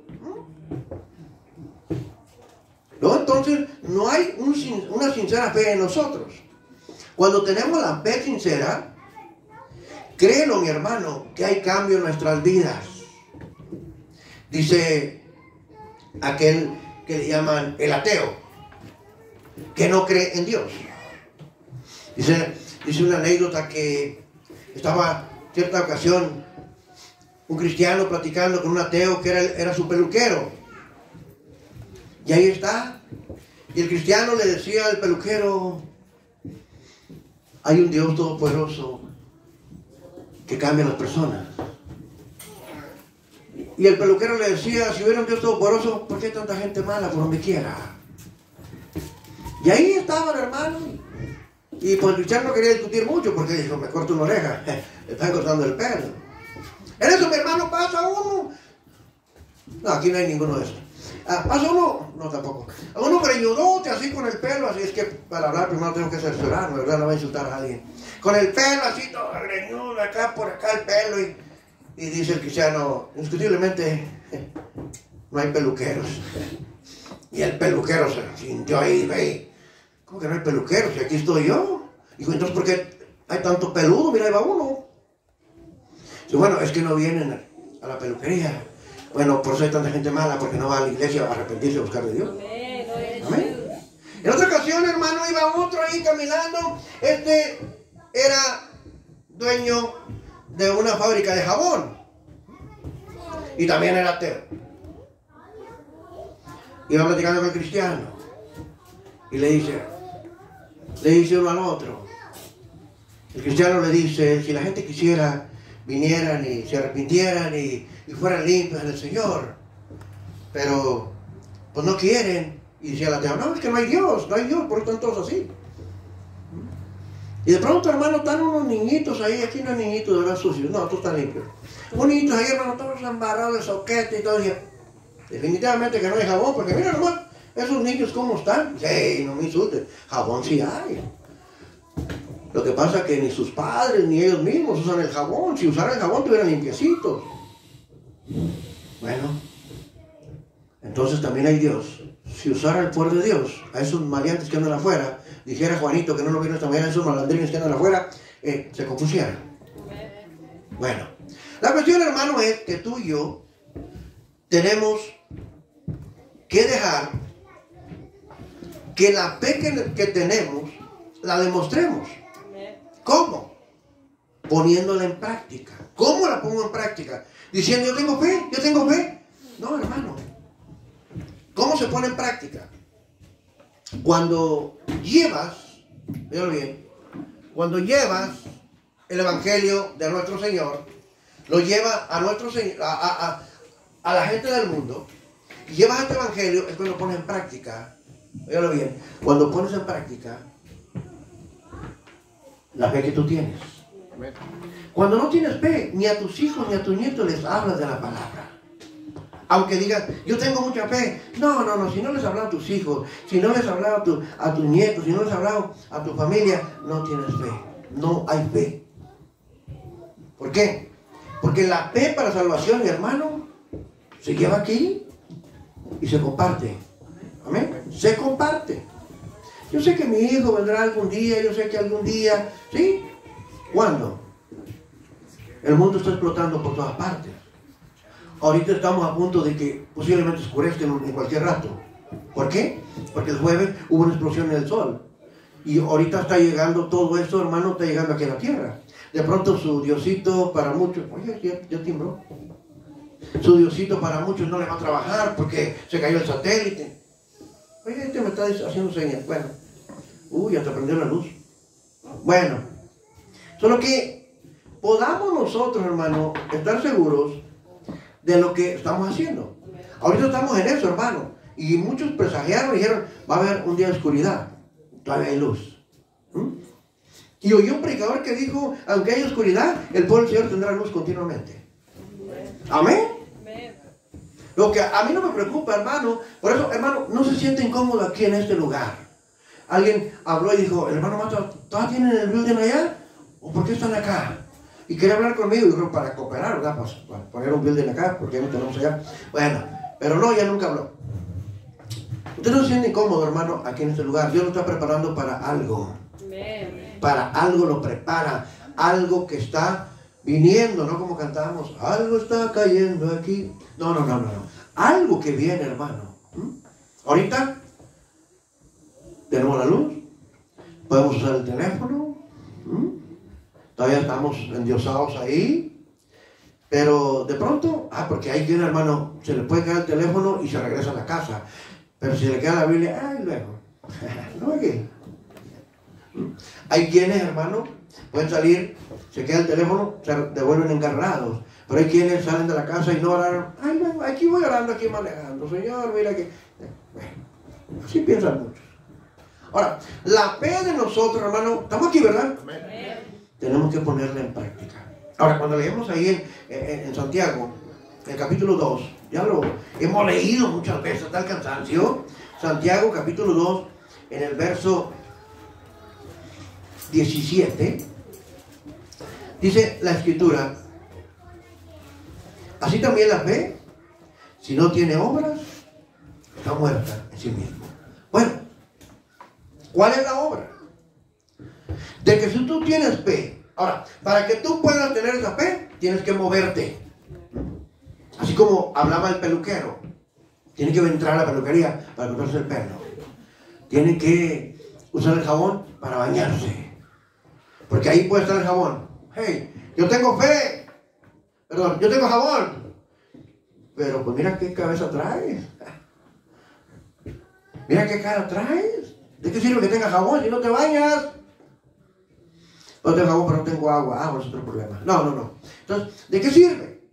¿No? Entonces no hay una sincera fe en nosotros. Cuando tenemos la fe sincera, créelo, mi hermano, que hay cambio en nuestras vidas. Dice aquel que le llaman el ateo, que no cree en Dios. Dice una anécdota que estaba cierta ocasión un cristiano platicando con un ateo que era su peluquero. Y ahí está. Y el cristiano le decía al peluquero, hay un Dios todopoderoso que cambia a las personas. Y el peluquero le decía, si hubiera un Dios todopoderoso, ¿por qué hay tanta gente mala por donde quiera? Y ahí estaban, hermano. Y pues el cristiano no quería discutir mucho porque dijo, me corto una oreja, le están cortando el pelo. En eso, mi hermano, pasa uno. No, aquí no hay ninguno de esos. Pasa uno, no tampoco. Uno greñudote así con el pelo, así es que para hablar primero tengo que cerciorarme, ¿verdad? No voy a insultar a alguien. Con el pelo así todo greñudo, acá por acá el pelo. Y dice el cristiano, indiscutiblemente no hay peluqueros. Y el peluquero se sintió ahí, ve. ¿Cómo que no hay peluqueros? Si aquí estoy yo. Dijo, entonces, ¿por qué hay tanto peludo? Mira, ahí va uno. Dice, bueno, es que no vienen a la peluquería. Bueno, por eso hay tanta gente mala, porque no va a la iglesia a arrepentirse y a buscar de Dios. Amén. En otra ocasión, hermano, iba otro ahí caminando. Este era dueño de una fábrica de jabón. Y también era ateo. Iba platicando con el cristiano. Y le dice uno al otro. El cristiano le dice, si la gente quisiera, vinieran y se arrepintieran y fueran limpios en el Señor. Pero, pues no quieren. Y decía el ateo, no, es que no hay Dios, por eso están todos así. Y de pronto, hermano, están unos niñitos ahí, aquí no hay niñitos de verdad sucios, no, todos están limpios. Unos niñitos ahí, hermano, todos embarrados de soquete y todo. Y definitivamente que no hay jabón, porque mira, hermano, esos niños cómo están. Sí, no me insulten, jabón sí hay. Lo que pasa es que ni sus padres ni ellos mismos usan el jabón. Si usaran el jabón, estuvieran limpiecitos. Bueno, entonces también hay Dios. Si usara el poder de Dios a esos maleantes que andan afuera, dijera Juanito que no lo vieron esta mañana, esos malandrines que andan afuera, se compusieran. Bueno, la cuestión, hermano, es que tú y yo tenemos que dejar que la fe que tenemos la demostremos. ¿Cómo? Poniéndola en práctica. ¿Cómo la pongo en práctica? Diciendo, yo tengo fe. No, hermano. ¿Cómo se pone en práctica? Cuando llevas, véalo bien, cuando llevas el evangelio de nuestro Señor, lo lleva a nuestro Señor, a la gente del mundo, y llevas este evangelio, es cuando pones en práctica, véalo bien, cuando pones en práctica la fe que tú tienes. Cuando no tienes fe, ni a tus hijos ni a tus nietos les hablas de la palabra. Aunque digas, yo tengo mucha fe. No, si no les has hablado a tus hijos, si no les has hablado a tus nietos, si no les has hablado a tu familia, no tienes fe. No hay fe. ¿Por qué? Porque la fe para salvación, mi hermano, se lleva aquí y se comparte. Amén. Se comparte. Yo sé que mi hijo vendrá algún día, yo sé que algún día, ¿sí? ¿Cuándo? El mundo está explotando por todas partes. Ahorita estamos a punto de que posiblemente oscurezca en cualquier rato. ¿Por qué? Porque el jueves hubo una explosión en el sol. Y ahorita está llegando todo eso, hermano, está llegando aquí a la tierra. De pronto su Diosito para muchos, oye, ya timbró. Su Diosito para muchos no le va a trabajar porque se cayó el satélite. Oye, este me está haciendo señas. Bueno, hasta prendió la luz. Bueno, solo que podamos nosotros, hermano, estar seguros de lo que estamos haciendo. Ahorita estamos en eso, hermano. Y muchos presagiaron y dijeron, va a haber un día de oscuridad. Todavía hay luz. Y oí un predicador que dijo, aunque hay oscuridad, el pueblo del Señor tendrá luz continuamente. Amén. Lo que a mí no me preocupa, hermano. Por eso, hermano, no se siente incómodo aquí en este lugar. Alguien habló y dijo, hermano Mato, ¿todavía tienen el building allá? ¿O por qué están acá? Y quería hablar conmigo, yo creo, para cooperar, ¿verdad? Para poner un building acá, porque ya no tenemos allá. Bueno, pero no, ya nunca habló. Usted no se siente incómodo, hermano, aquí en este lugar. Dios lo está preparando para algo. Para algo lo prepara. Algo que está viniendo, no como cantábamos, algo está cayendo aquí. No. Algo que viene, hermano. Ahorita tenemos la luz, podemos usar el teléfono, todavía estamos endiosados ahí, pero de pronto, porque hay quien, hermano, se le puede caer el teléfono y se regresa a la casa, pero si le queda la Biblia, luego, no aquí. Hay quienes, hermano, pueden salir, se queda el teléfono, se devuelven encarnados. Pero hay quienes salen de la casa y no oraron. Aquí voy orando, aquí manejando. Señor, mira que... Bueno, así piensan muchos. Ahora, la fe de nosotros, hermano, estamos aquí, ¿verdad? Amén. Tenemos que ponerla en práctica. Ahora, cuando leemos ahí en Santiago, en el capítulo 2, ya lo hemos leído muchas veces hasta el cansancio. Santiago, capítulo 2, en el verso 17, dice la Escritura, así también la fe, si no tiene obras, está muerta en sí misma. Bueno, ¿cuál es la obra? De que si tú tienes fe, ahora, para que tú puedas tener esa fe, tienes que moverte. Así como hablaba el peluquero, tiene que entrar a la peluquería para cortarse el pelo. Tiene que usar el jabón para bañarse. Porque ahí puede estar el jabón. Hey, yo tengo fe. Perdón, yo tengo jabón. Pero pues mira qué cabeza traes. Mira qué cara traes. ¿De qué sirve que tengas jabón si no te bañas? No tengo jabón, pero no tengo agua. Agua es otro problema. No. Entonces, ¿de qué sirve?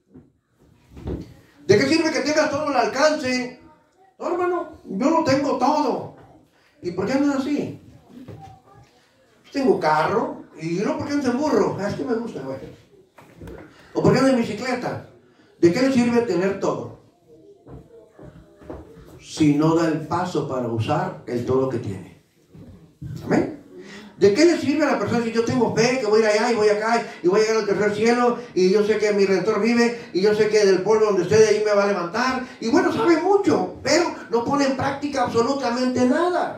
¿De qué sirve que tengas todo al alcance? No, hermano, yo lo tengo todo. ¿Y por qué andas así? Tengo carro, y no porque ando en burro, es que me gusta, güey. O porque ando en bicicleta. ¿De qué le sirve tener todo? Si no da el paso para usar el todo que tiene. ¿Amén? ¿De qué le sirve a la persona si yo tengo fe, que voy a ir allá y voy acá y voy a llegar al tercer cielo y yo sé que mi Redentor vive y yo sé que del polvo donde esté de ahí me va a levantar? Y bueno, sabe mucho, pero no pone en práctica absolutamente nada.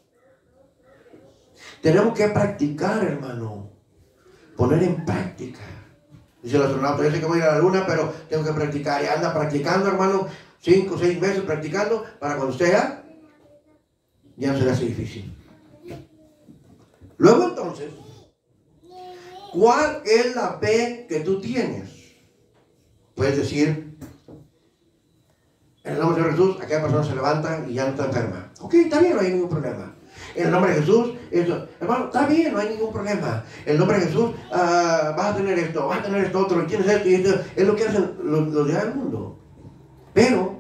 Tenemos que practicar, hermano. Poner en práctica. Dice el astronauta, yo sé que voy a ir a la luna, pero tengo que practicar. Y anda practicando, hermano, 5 o 6 meses practicando, para cuando usted ya no será así difícil. Luego entonces, ¿cuál es la fe que tú tienes? Puedes decir, en el nombre de Jesús, aquella persona se levanta y ya no está enferma. Ok, está bien, no hay ningún problema. En el nombre de Jesús, eso, hermano, está bien, no hay ningún problema. En el nombre de Jesús, vas a tener esto, vas a tener esto otro, y tienes esto y esto. Es lo que hacen los de del mundo. Pero,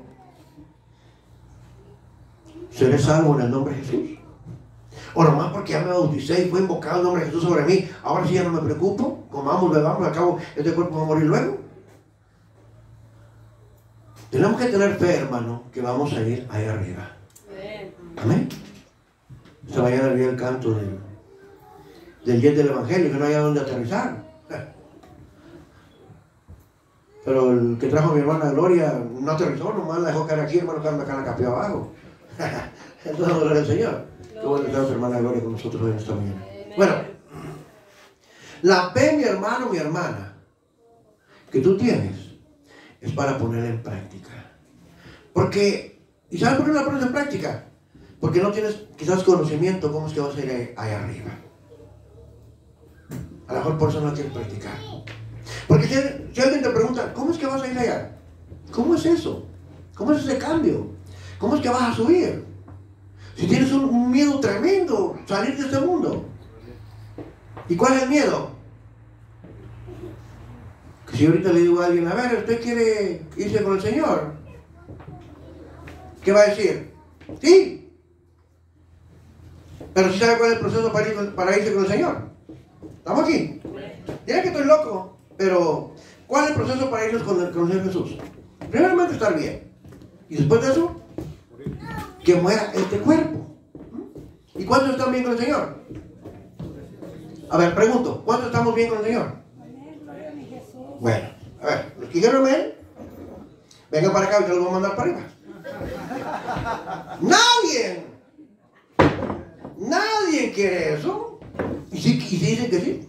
¿seré salvo en el nombre de Jesús? O nomás porque ya me bauticé y fue invocado el nombre de Jesús sobre mí, ahora sí ya no me preocupo, comamos, bebamos, al cabo este cuerpo va a morir luego. Tenemos que tener fe, hermano, que vamos a ir ahí arriba. Amén. Esta mañana vi el canto del jet del Evangelio, que no había dónde aterrizar. Pero el que trajo a mi hermana Gloria no aterrizó, nomás la dejó caer aquí, hermano, Carmen, acá la capió abajo. Entonces, adorar al Señor. Qué bueno que está su hermana Gloria con nosotros hoy en esta mañana. Bueno, la fe, mi hermano, mi hermana, que tú tienes, es para ponerla en práctica. Porque, ¿y sabes por qué la pones en práctica? Porque no tienes quizás conocimiento cómo es que vas a ir ahí arriba. A lo mejor por eso no quieres practicar. Porque si alguien te pregunta, ¿cómo es que vas a ir allá? ¿Cómo es eso? ¿Cómo es ese cambio? ¿Cómo es que vas a subir? Si tienes un miedo tremendo, salir de este mundo. ¿Y cuál es el miedo? Que si ahorita le digo a alguien, a ver, ¿usted quiere irse con el Señor? ¿Qué va a decir? Sí. Pero si sabe cuál es el proceso para irse con el Señor. ¿Estamos aquí? Dirá que estoy loco, pero ¿cuál es el proceso para irnos con el Señor Jesús? Primeramente estar bien. Y después de eso, que muera este cuerpo. ¿Y cuántos están bien con el Señor? A ver, pregunto, ¿cuántos estamos bien con el Señor? Bueno, a ver, los que dijeron amén, vengan para acá y te los voy a mandar para arriba. Nadie quiere eso. ¿Y si dicen que sí?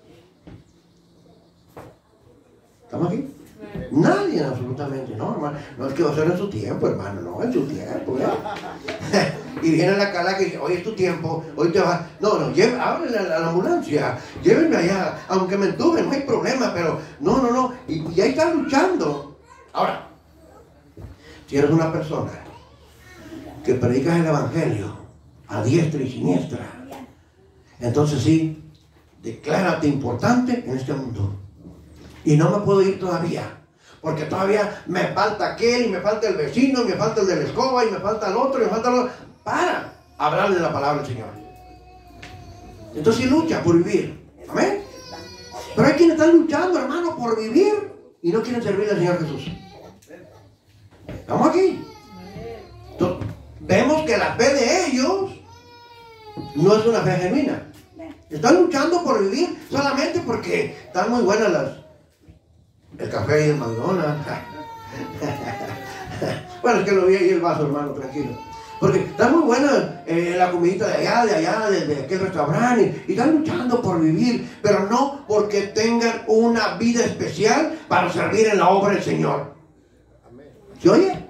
¿Estamos aquí? Nadie, absolutamente, no, hermano. No es que va a ser en su tiempo, hermano, no, en su tiempo, ¿eh? Y viene la cala que dice, hoy es tu tiempo, hoy te vas. No, ábrenle a la ambulancia, llévenme allá, aunque me entuben, no hay problema, pero no. Y ahí están luchando. Ahora, si eres una persona que predicas el evangelio a diestra y siniestra, entonces sí, declárate importante en este mundo. Y no me puedo ir todavía, porque todavía me falta aquel, y me falta el vecino, y me falta el de la escoba, y me falta el otro, y me falta el otro, para hablarle de la palabra del Señor. Entonces sí lucha por vivir. Amén. Pero hay quienes están luchando, hermano, por vivir y no quieren servir al Señor Jesús. Estamos aquí. Entonces, vemos que la fe de ellos no es una fe genuina. Están luchando por vivir solamente porque están muy buenas el café y el McDonald's. Bueno, es que lo vi ahí el vaso, hermano, tranquilo. Porque está muy buena la comidita de allá, de aquel restaurante. Y están luchando por vivir, pero no porque tengan una vida especial para servir en la obra del Señor. ¿Se oye?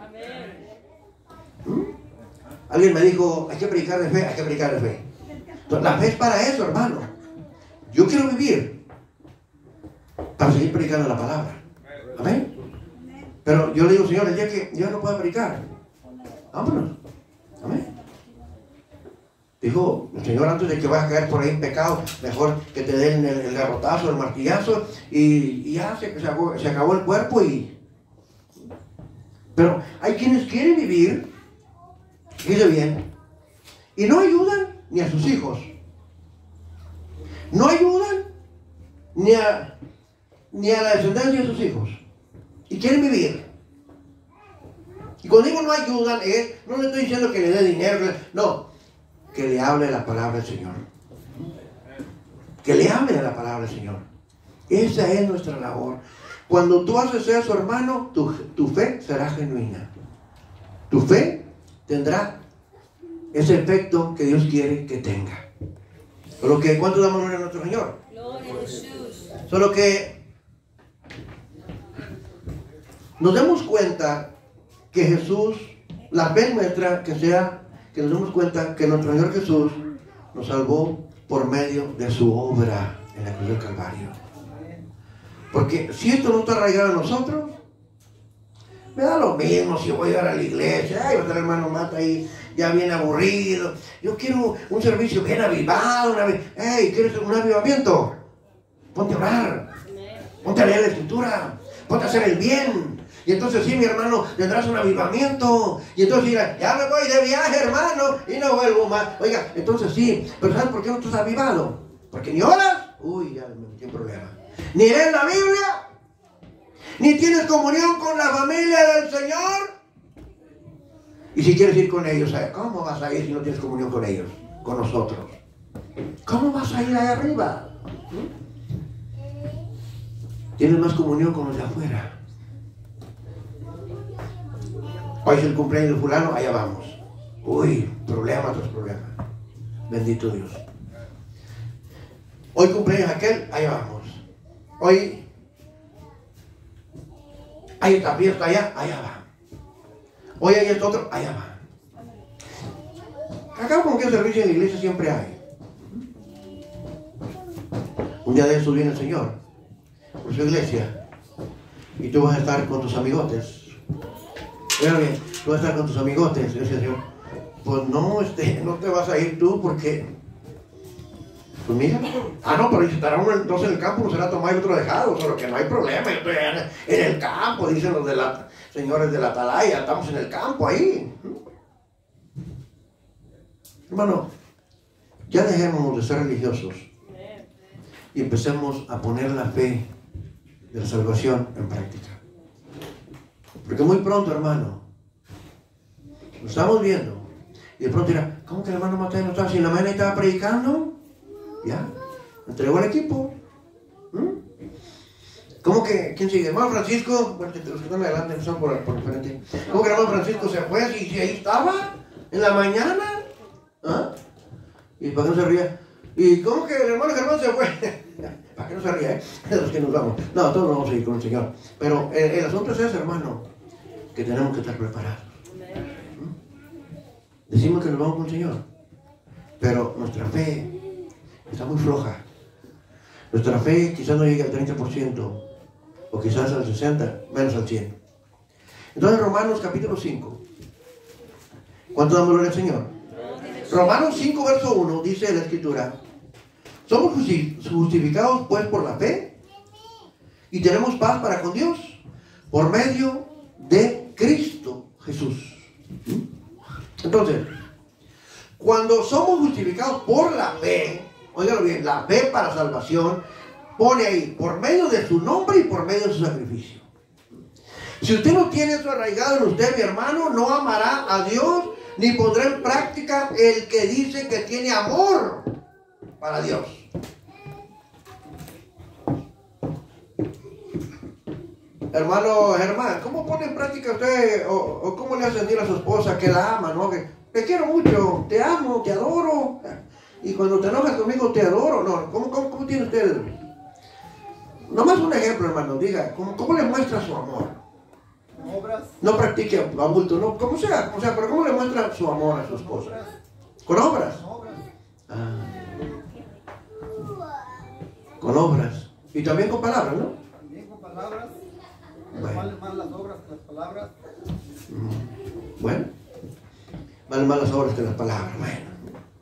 Alguien me dijo, hay que predicar de fe, hay que predicar de fe. Entonces, la fe es para eso, hermano. Yo quiero vivir para seguir predicando la palabra. Amén. Pero yo le digo, Señor, el día que yo no pueda predicar, vámonos. Amén. Dijo el Señor, antes de que vayas a caer por ahí en pecado, mejor que te den el garrotazo, el martillazo, y ya se acabó el cuerpo. Pero hay quienes quieren vivir, fíjate bien, y no ayudan ni a sus hijos, no ayudan ni a la descendencia de sus hijos, y quieren vivir. Y cuando digo no ayudan, no le estoy diciendo que le dé dinero, no, que le hable la palabra del Señor. Que le hable de la palabra del Señor. Esa es nuestra labor. Cuando tú haces eso, hermano, tu fe será genuina. Tu fe tendrá ese efecto que Dios quiere que tenga. Solo que, ¿cuánto damos gloria a nuestro Señor? Gloria a Jesús. Solo que nos demos cuenta que Jesús, la fe nuestra, que nos demos cuenta que nuestro Señor Jesús nos salvó por medio de su obra en la cruz del Calvario. Porque si esto no está arraigado en nosotros, me da lo mismo si voy a ir a la iglesia, ay, otro hermano mata ahí, ya bien aburrido. Yo quiero un servicio bien avivado, ¿quieres un avivamiento? Ponte a orar, ponte a leer la Escritura, ponte a hacer el bien. Y entonces sí, mi hermano, tendrás un avivamiento. Y entonces dirás, ya me voy de viaje, hermano, y no vuelvo más. Oiga, entonces sí, pero ¿sabes por qué no estás avivado? Porque ni oras, ya me metí en problema. Ni lees la Biblia, ni tienes comunión con la familia del Señor. Y si quieres ir con ellos, ¿cómo vas a ir si no tienes comunión con ellos? Con nosotros. ¿Cómo vas a ir allá arriba? Tienes más comunión con los de afuera. Hoy es el cumpleaños de fulano, allá vamos. Problema tras problema. Bendito Dios. Hoy cumpleaños aquel, allá vamos. Hoy Hay esta fiesta allá, allá va. Hoy hay esto otro, allá va. Acá como que servicio en la iglesia siempre hay. Un día de eso viene el Señor por su iglesia y tú vas a estar con tus amigotes. Mira bien, tú vas a estar con tus amigotes. Yo decía, Señor, pues no, no te vas a ir tú porque, pues mira, no, pero si estará uno entonces en el campo, no será tomar y otro dejado, solo que no hay problema, yo estoy en el campo, dicen los señores de la atalaya, estamos en el campo ahí. Hermano, ya dejemos de ser religiosos y empecemos a poner la fe de la salvación en práctica. Porque muy pronto, hermano, lo estamos viendo y de pronto dirá, ¿cómo que el hermano Mateo no estaba? Si en la mañana estaba predicando, ya, entregó el equipo. ¿Cómo que, quién sigue? Hermano Francisco, bueno, los que están adelante no son por el frente. ¿Cómo que el hermano Francisco se fue si ahí estaba en la mañana? ¿Ah? ¿Y para qué no se ría? ¿Y cómo que el hermano Germán se fue? ¿Para qué no se ría, de los que nos vamos? No, todos vamos a ir con el Señor. Pero el asunto es ese, hermano, que tenemos que estar preparados. Decimos que nos vamos con el Señor, pero nuestra fe está muy floja. Nuestra fe quizás no llegue al 30%, o quizás al 60%, menos al 100%. Entonces Romanos capítulo 5. ¿Cuánto damos gloria al Señor? Romanos 5 verso 1 dice la Escritura: somos justificados pues por la fe y tenemos paz para con Dios por medio de Cristo Jesús. Entonces, cuando somos justificados por la fe, óigalo bien, la fe para salvación, pone ahí, por medio de su nombre y por medio de su sacrificio. Si usted no tiene eso arraigado en usted, mi hermano, no amará a Dios, ni pondrá en práctica el que dice que tiene amor para Dios. Hermano Germán, ¿cómo pone en práctica usted o cómo le hace sentir a su esposa que la ama, ¿no? Que te quiero mucho, te amo, te adoro. Y cuando te enojas conmigo te adoro. No, ¿cómo tiene usted? Nomás un ejemplo, hermano, diga, ¿cómo le muestra su amor? Obras. No practique adulto, no, como sea, pero ¿cómo le muestra su amor a su esposa? ¿Con obras? Ah. Con obras. Y también con palabras, ¿no? También con palabras. Bueno. Valen más las obras que las palabras. Bueno. Valen más las obras que las palabras. Bueno.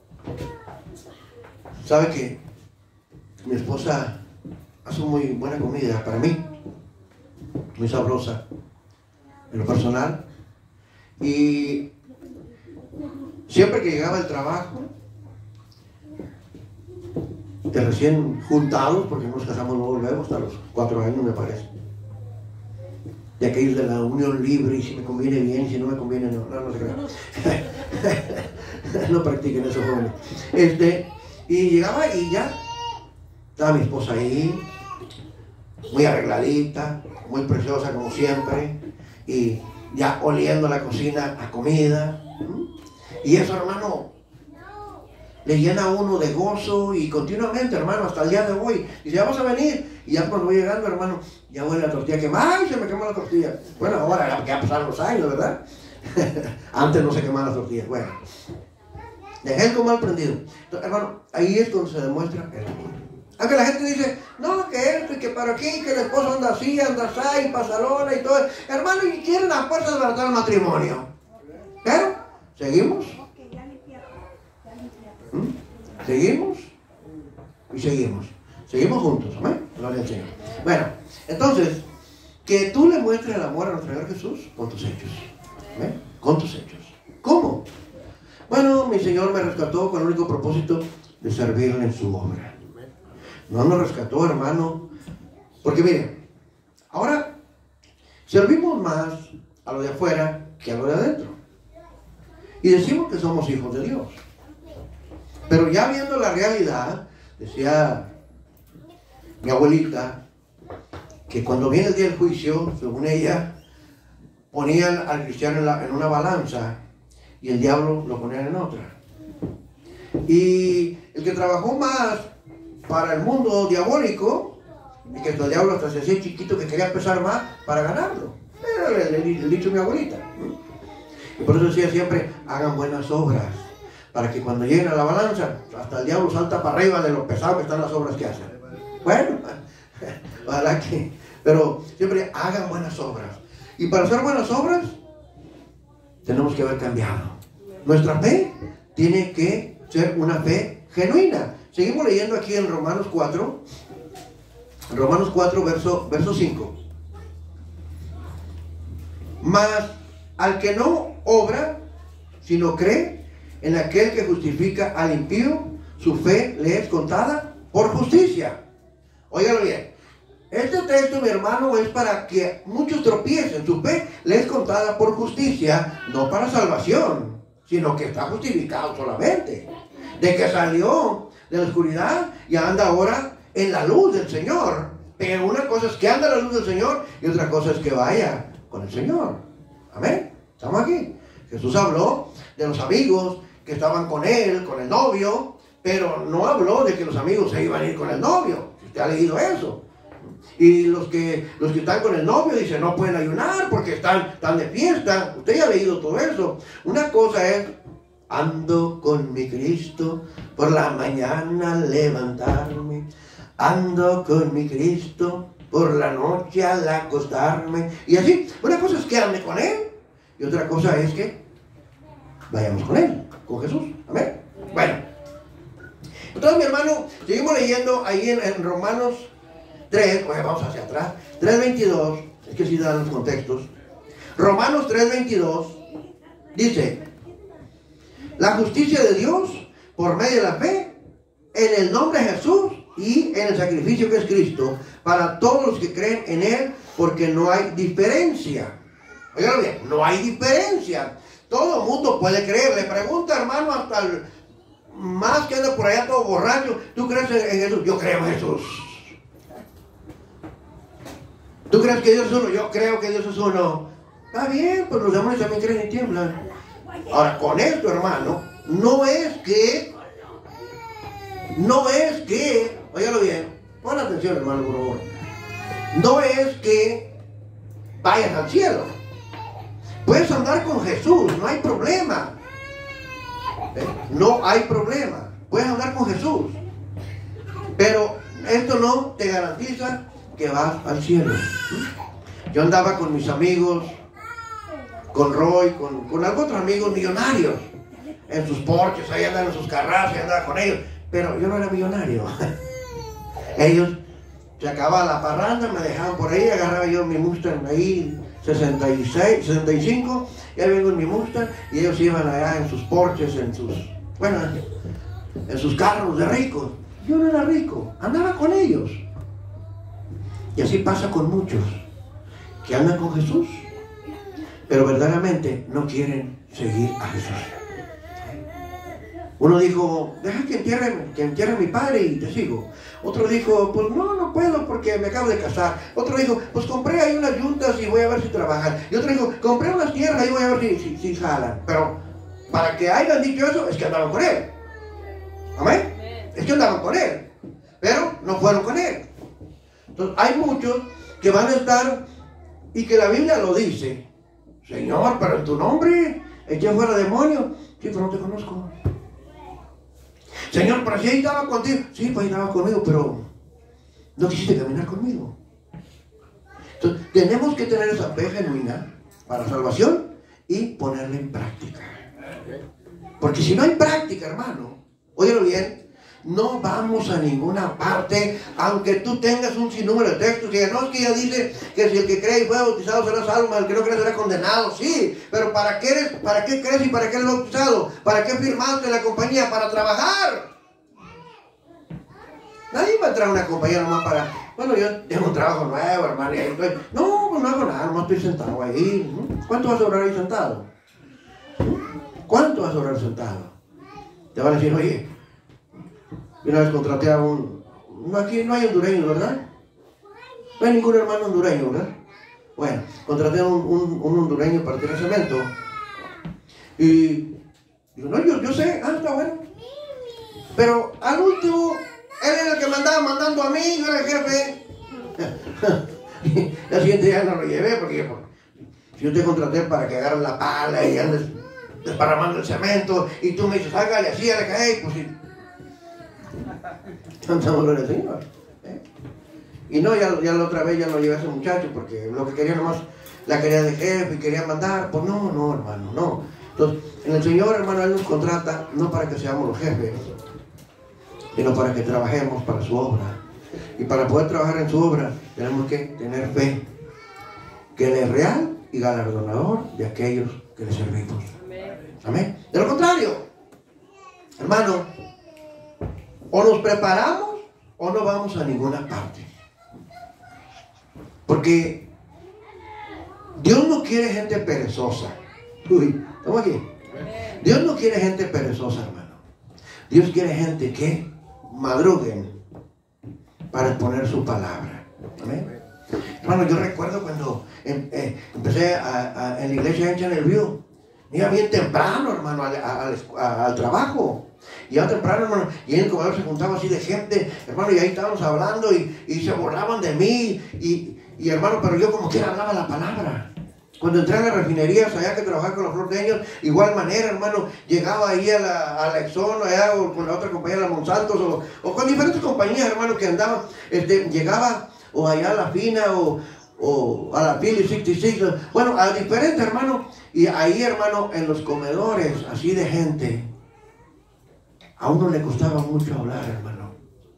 ¿Sabe que mi esposa hace muy buena comida para mí? Muy sabrosa. En lo personal. Y siempre que llegaba el trabajo, de recién juntados, porque no nos casamos luego hasta los 4 años, me parece. De aquellos de la unión libre, y si me conviene bien, y si no me conviene, no se crean. No practiquen eso, jóvenes. Y llegaba y ya estaba mi esposa ahí, muy arregladita, muy preciosa como siempre, y ya oliendo la cocina a comida. Y eso, hermano, le llena a uno de gozo y continuamente, hermano, hasta el día de hoy. Y ya vas a venir. Y ya cuando voy llegando, hermano, ya huele la tortilla quemada. ¡Ay, se me quemó la tortilla! Bueno, ahora ya pasaron los años, ¿verdad? Antes no se quemaban las tortillas. Bueno, dejé el comal prendido. Entonces, hermano, ahí es donde se demuestra el amor. Aunque la gente dice, no, que esto y que para aquí, que el esposo anda así, anda así, pasalona y todo. Hermano, y quieren las puertas de verdad el matrimonio. Pero, ¿seguimos? Seguimos y seguimos. Seguimos juntos, amén. Gloria al Señor. Bueno, entonces, que tú le muestres el amor a nuestro Señor Jesús con tus hechos. ¿Amén? Con tus hechos. ¿Cómo? Bueno, mi Señor me rescató con el único propósito de servirle en su obra. No nos rescató, hermano, porque miren, ahora servimos más a lo de afuera que a lo de adentro. Y decimos que somos hijos de Dios. Pero ya viendo la realidad, decía mi abuelita, que cuando viene el día del juicio, según ella, ponían al cristiano en una balanza y el diablo lo ponían en otra. Y el que trabajó más para el mundo diabólico, y que el diablo hasta se hacía chiquito que quería pesar más para ganarlo. Era el dicho de mi abuelita. Y por eso decía siempre, hagan buenas obras, para que cuando lleguen a la balanza, hasta el diablo salta para arriba de lo pesado que están las obras que hacen. Bueno, ojalá que, pero siempre hagan buenas obras. Y para hacer buenas obras, tenemos que haber cambiado. Nuestra fe tiene que ser una fe genuina. Seguimos leyendo aquí en Romanos 4. Romanos 4, verso 5. Mas al que no obra, sino cree en aquel que justifica al impío, su fe le es contada por justicia. Óigalo bien. Este texto, mi hermano, es para que muchos tropiecen. Su fe le es contada por justicia, no para salvación, sino que está justificado solamente. De que salió de la oscuridad y anda ahora en la luz del Señor. Pero una cosa es que anda en la luz del Señor y otra cosa es que vaya con el Señor. Amén. Estamos aquí. Jesús habló de los amigos que estaban con él, con el novio, pero no habló de que los amigos se iban a ir con el novio. Usted ha leído eso. Y los que están con el novio dicen no pueden ayunar porque están de fiesta. Usted ya ha leído todo eso. Una cosa es, ando con mi Cristo por la mañana al levantarme, ando con mi Cristo por la noche al acostarme, y así. Una cosa es que ande con él y otra cosa es que vayamos con él, con Jesús. Amén. Bueno, entonces, mi hermano, seguimos leyendo ahí en Romanos 3, pues vamos hacia atrás, 3:22, es que sí dan los contextos. Romanos 3:22 dice: la justicia de Dios por medio de la fe en el nombre de Jesús y en el sacrificio que es Cristo, para todos los que creen en Él, porque no hay diferencia. Oigan bien, no hay diferencia. Todo el mundo puede creer. Le pregunta, hermano, hasta el más que anda por allá todo borracho, ¿tú crees en Jesús? Yo creo en Jesús. ¿Tú crees que Dios es uno? Yo creo que Dios es uno. Está bien, pues los demonios también creen y tiemblan. Ahora, con esto, hermano, no es que, óigalo bien, pon atención, hermano, por favor. No es que vayas al cielo. Puedes andar con Jesús, no hay problema. No hay problema. Puedes andar con Jesús. Pero esto no te garantiza que vas al cielo. Yo andaba con mis amigos, con Roy, con algunos otros amigos millonarios, en sus porches, ahí andaban en sus carrazas, y andaba con ellos, pero yo no era millonario. Ellos, se acababa la parranda, me dejaban por ahí, agarraba yo mi Mustang ahí, 65, y ahí vengo en mi Mustang, y ellos iban allá en sus porches, en sus carros de ricos. Yo no era rico, andaba con ellos. Y así pasa con muchos que andan con Jesús, pero verdaderamente no quieren seguir a Jesús. Uno dijo, deja que entierre a mi padre y te sigo. Otro dijo, pues no puedo porque me acabo de casar. Otro dijo, pues compré ahí unas yuntas y voy a ver si trabajan. Y otro dijo, compré unas tierras y voy a ver si jalan. Pero para que hayan dicho eso, es que andaban con él. ¿Amén? Es que andaban con él, pero no fueron con él. Entonces hay muchos que van a estar, y que la Biblia lo dice, Señor, pero en tu nombre eché fuera demonios. Sí, pero no te conozco. Señor, pero si ahí estaba contigo. Sí, pues ahí estaba conmigo, pero no quisiste caminar conmigo. Entonces tenemos que tener esa fe genuina para salvación y ponerla en práctica. Porque si no hay práctica, hermano, óyelo bien, no vamos a ninguna parte, aunque tú tengas un sinnúmero de textos que no, es que ya dice que si el que cree y fue bautizado será salvo, el que no cree será condenado. Sí, pero ¿para qué crees y para qué eres bautizado? ¿Para qué firmaste en la compañía? Para trabajar. Nadie va a entrar a una compañía nomás para, bueno, yo tengo un trabajo nuevo, hermano, y ahí estoy. No, pues no hago nada, nomás estoy sentado ahí. ¿Cuánto vas a durar ahí sentado? ¿Cuánto vas a durar sentado? Te van a decir, oye, una vez contraté a aquí no hay hondureños, ¿verdad? No hay ningún hermano hondureño, ¿verdad? Bueno, contraté a un hondureño para tirar cemento. Y digo, no, yo sé, está bueno. Pero al último, él era el que me andaba mandando a mí, yo era el jefe. Y al siguiente día no lo llevé porque Si yo te contraté para que agarres la pala y andes desparramando el cemento, y tú me dices, hágale así, hágale caer, pues sí. Tanta gloria al Señor. Y no, ya la otra vez ya lo llevé a ese muchacho, porque lo que quería nomás, la quería de jefe y quería mandar. Pues no, hermano, no. Entonces, en el Señor, hermano, Él nos contrata no para que seamos los jefes, sino para que trabajemos para su obra. Y para poder trabajar en su obra, tenemos que tener fe, que Él es real y galardonador de aquellos que le servimos. Amén. De lo contrario, hermano, o nos preparamos o no vamos a ninguna parte. Porque Dios no quiere gente perezosa. Uy, estamos aquí. Dios no quiere gente perezosa, hermano. Dios quiere gente que madruguen para exponer su palabra. Amén. Hermano, yo recuerdo cuando empecé en la iglesia en Channel View, iba bien temprano, hermano, al trabajo. Iba temprano, hermano, y en el comedor se juntaba así de gente, hermano, y ahí estábamos hablando y se burlaban de mí. Y hermano, pero yo como quiera hablaba la palabra. Cuando entré a las refinerías allá que trabajaba con los flordeños, igual manera, hermano, llegaba ahí a la Exxon, allá, o con la otra compañía, la Monsanto, o con diferentes compañías, hermano, que andaban, llegaba o allá a la Fina, o a la Philly 66, bueno, a diferentes, hermano, y ahí, hermano, en los comedores, así de gente, a uno le costaba mucho hablar, hermano,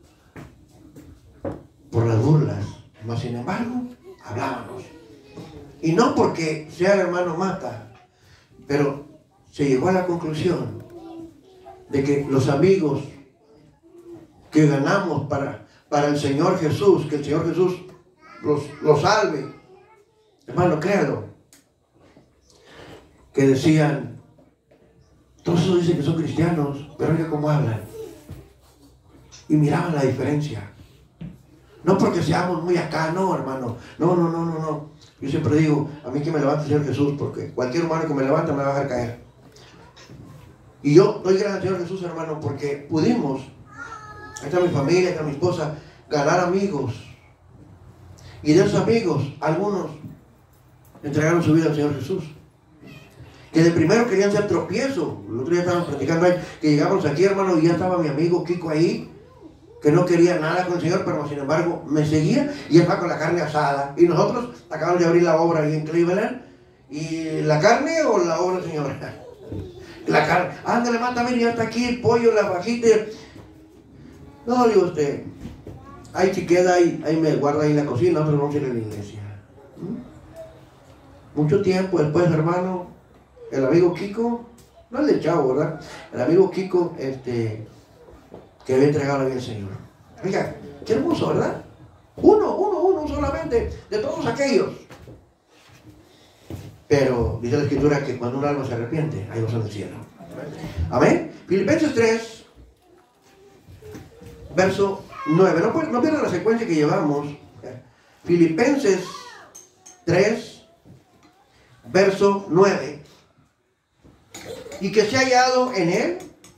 por las burlas, mas sin embargo, hablábamos. Y no porque sea el hermano Mata, pero se llegó a la conclusión de que los amigos que ganamos para el Señor Jesús, que el Señor Jesús los salve, hermano, créalo, que decían, todos esos dicen que son cristianos, pero oiga cómo hablan, y miraban la diferencia. No porque seamos muy acá, no, hermano, no. Yo siempre digo, a mí que me levante el Señor Jesús, porque cualquier humano que me levanta me va a dejar caer. Y yo doy gracias al Señor Jesús, hermano, porque pudimos, ahí está mi familia, ahí está mi esposa, ganar amigos. Y de esos amigos, algunos entregaron su vida al Señor Jesús. Que de primero querían ser tropiezo. El otro día estábamos platicando ahí, que llegamos aquí, hermano, y ya estaba mi amigo Kiko ahí, que no quería nada con el Señor, pero sin embargo me seguía, y él va con la carne asada. Y nosotros acabamos de abrir la obra ahí en Cleveland, y la carne o la obra del Señor. La carne, ándale, mata, mira, ya está aquí el pollo, la vajita. No, digo usted, ahí si queda, ahí me guarda ahí en la cocina, nosotros vamos a ir a la iglesia. Mucho tiempo después, hermano, el amigo Kiko, no el de Chavo, ¿verdad? El amigo Kiko, que había entregado la vida al Señor. Oiga, qué hermoso, ¿verdad? Uno solamente, de todos aquellos. Pero dice la Escritura que cuando un alma se arrepiente, ahí va al cielo. Amén. Filipenses 3, verso 9. No pierdan la secuencia que llevamos. Filipenses 3, verso 9. Y que se ha hallado en él,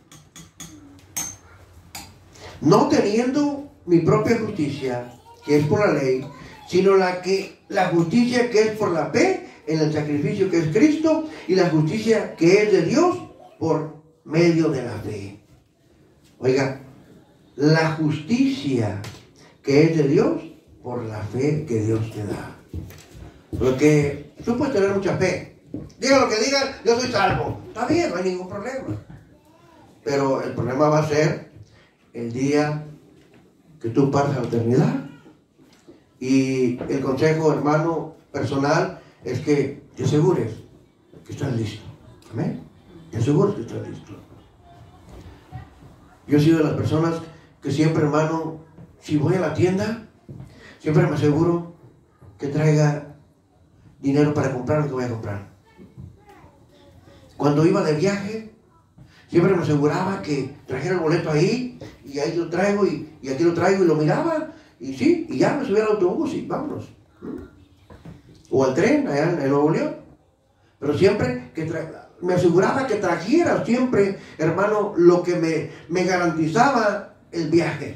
no teniendo mi propia justicia, que es por la ley, sino la justicia que es por la fe en el sacrificio que es Cristo, y la justicia que es de Dios por medio de la fe. Oiga, la justicia que es de Dios por la fe que Dios te da. Porque tú puedes tener mucha fe. Diga lo que digan, yo soy salvo. Está bien, no hay ningún problema. Pero el problema va a ser el día que tú partas a la eternidad. Y el consejo, hermano, personal, es que te asegures que estás listo. Amén. Te asegures que estás listo. Yo he sido de las personas que siempre, hermano, si voy a la tienda, siempre me aseguro que traiga dinero para comprar lo que voy a comprar. Cuando iba de viaje, siempre me aseguraba que trajera el boleto ahí, y ahí lo traigo, y aquí lo traigo, y lo miraba, y sí, y ya me subí al autobús y vámonos. O al tren, allá en Nuevo León. Pero siempre que me aseguraba que trajera siempre, hermano, lo que me garantizaba el viaje.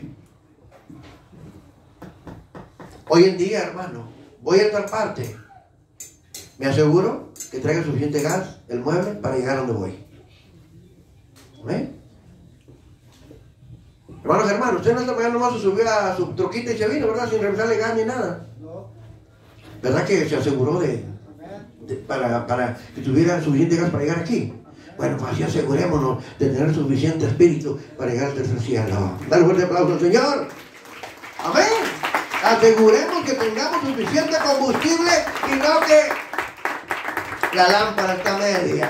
Hoy en día, hermano, voy a tal parte me aseguro que traiga suficiente gas, el mueble, para llegar a donde voy. ¿Amén? Hermanos, hermanos, usted no esta mañana nomás se subió a su troquita y se vino, ¿verdad? Sin revisarle gas ni nada. No. ¿Verdad que se aseguró para que tuviera suficiente gas para llegar aquí? Bueno, pues así asegurémonos de tener suficiente espíritu para llegar al tercer cielo. Dale un fuerte aplauso al Señor. Amén. Aseguremos que tengamos suficiente combustible y no que la lámpara está media.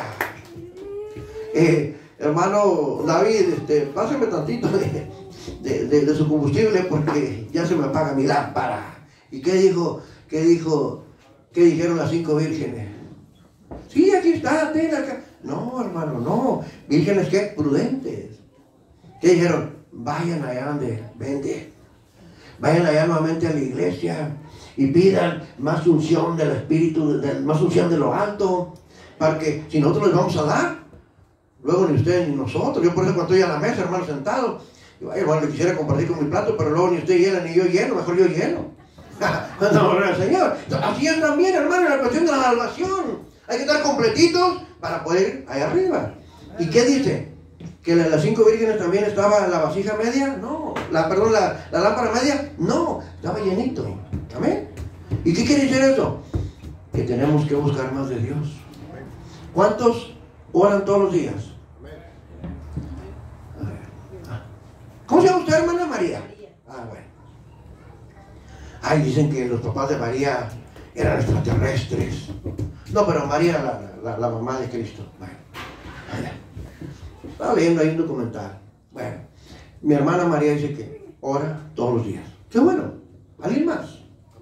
Hermano David, pásame tantito de su combustible porque ya se me apaga mi lámpara. ¿Y qué dijo? ¿Qué dijeron las 5 vírgenes? Sí, aquí está, ten acá. No, hermano, no. Vírgenes, ¿qué? Prudentes. ¿Qué dijeron? Vayan allá donde vende. Vayan allá nuevamente a la iglesia y pidan más unción del Espíritu, más unción de lo alto, para que si nosotros les vamos a dar, luego ni ustedes ni nosotros. Yo por eso cuando estoy a la mesa, hermano, sentado, digo, ay, hermano, le quisiera compartir con mi plato, pero luego ni usted llena ni yo lleno, mejor yo lleno. Cuando ora el Señor. Así es también, hermano, en la cuestión de la salvación. Hay que estar completitos para poder ir allá arriba. ¿Y qué dice? ¿Que las 5 vírgenes también estaba la vasija media? No. La lámpara media? No. Estaba llenito. ¿Amén? ¿Y qué quiere decir eso? Que tenemos que buscar más de Dios. ¿Cuántos oran todos los días? ¿Cómo se llama usted, hermana María? Ah, bueno. Ay, dicen que los papás de María eran extraterrestres. No, pero María era la mamá de Cristo. Bueno, estaba leyendo ahí un documental. Bueno, mi hermana María dice que ora todos los días. Qué bueno. ¿Alguien más?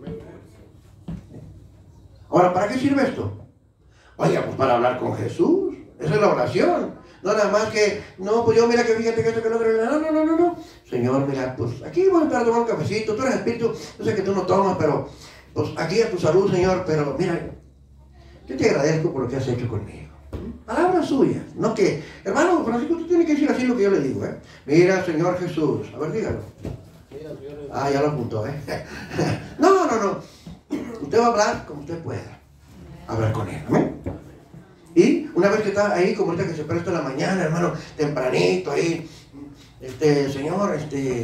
Ahora, ¿para qué sirve esto? Oiga, pues para hablar con Jesús. Esa es la oración. No nada más que, no, pues yo mira que fíjate que esto que lo otro. No. Señor, mira, pues aquí voy a estar tomando un cafecito. Tú eres espíritu. Yo sé que tú no tomas, pero pues aquí a tu salud, Señor. Pero mira, yo te agradezco por lo que has hecho conmigo. Palabras suyas. No que, hermano Francisco, tú tienes que decir así lo que yo le digo, ¿eh? Mira, Señor Jesús. A ver, dígalo. Ah, ya lo apuntó, ¿eh? No. Usted va a hablar como usted pueda. Hablar con él, ¿amén? Y una vez que está ahí, como ahorita que se presta la mañana, hermano, tempranito ahí, Señor,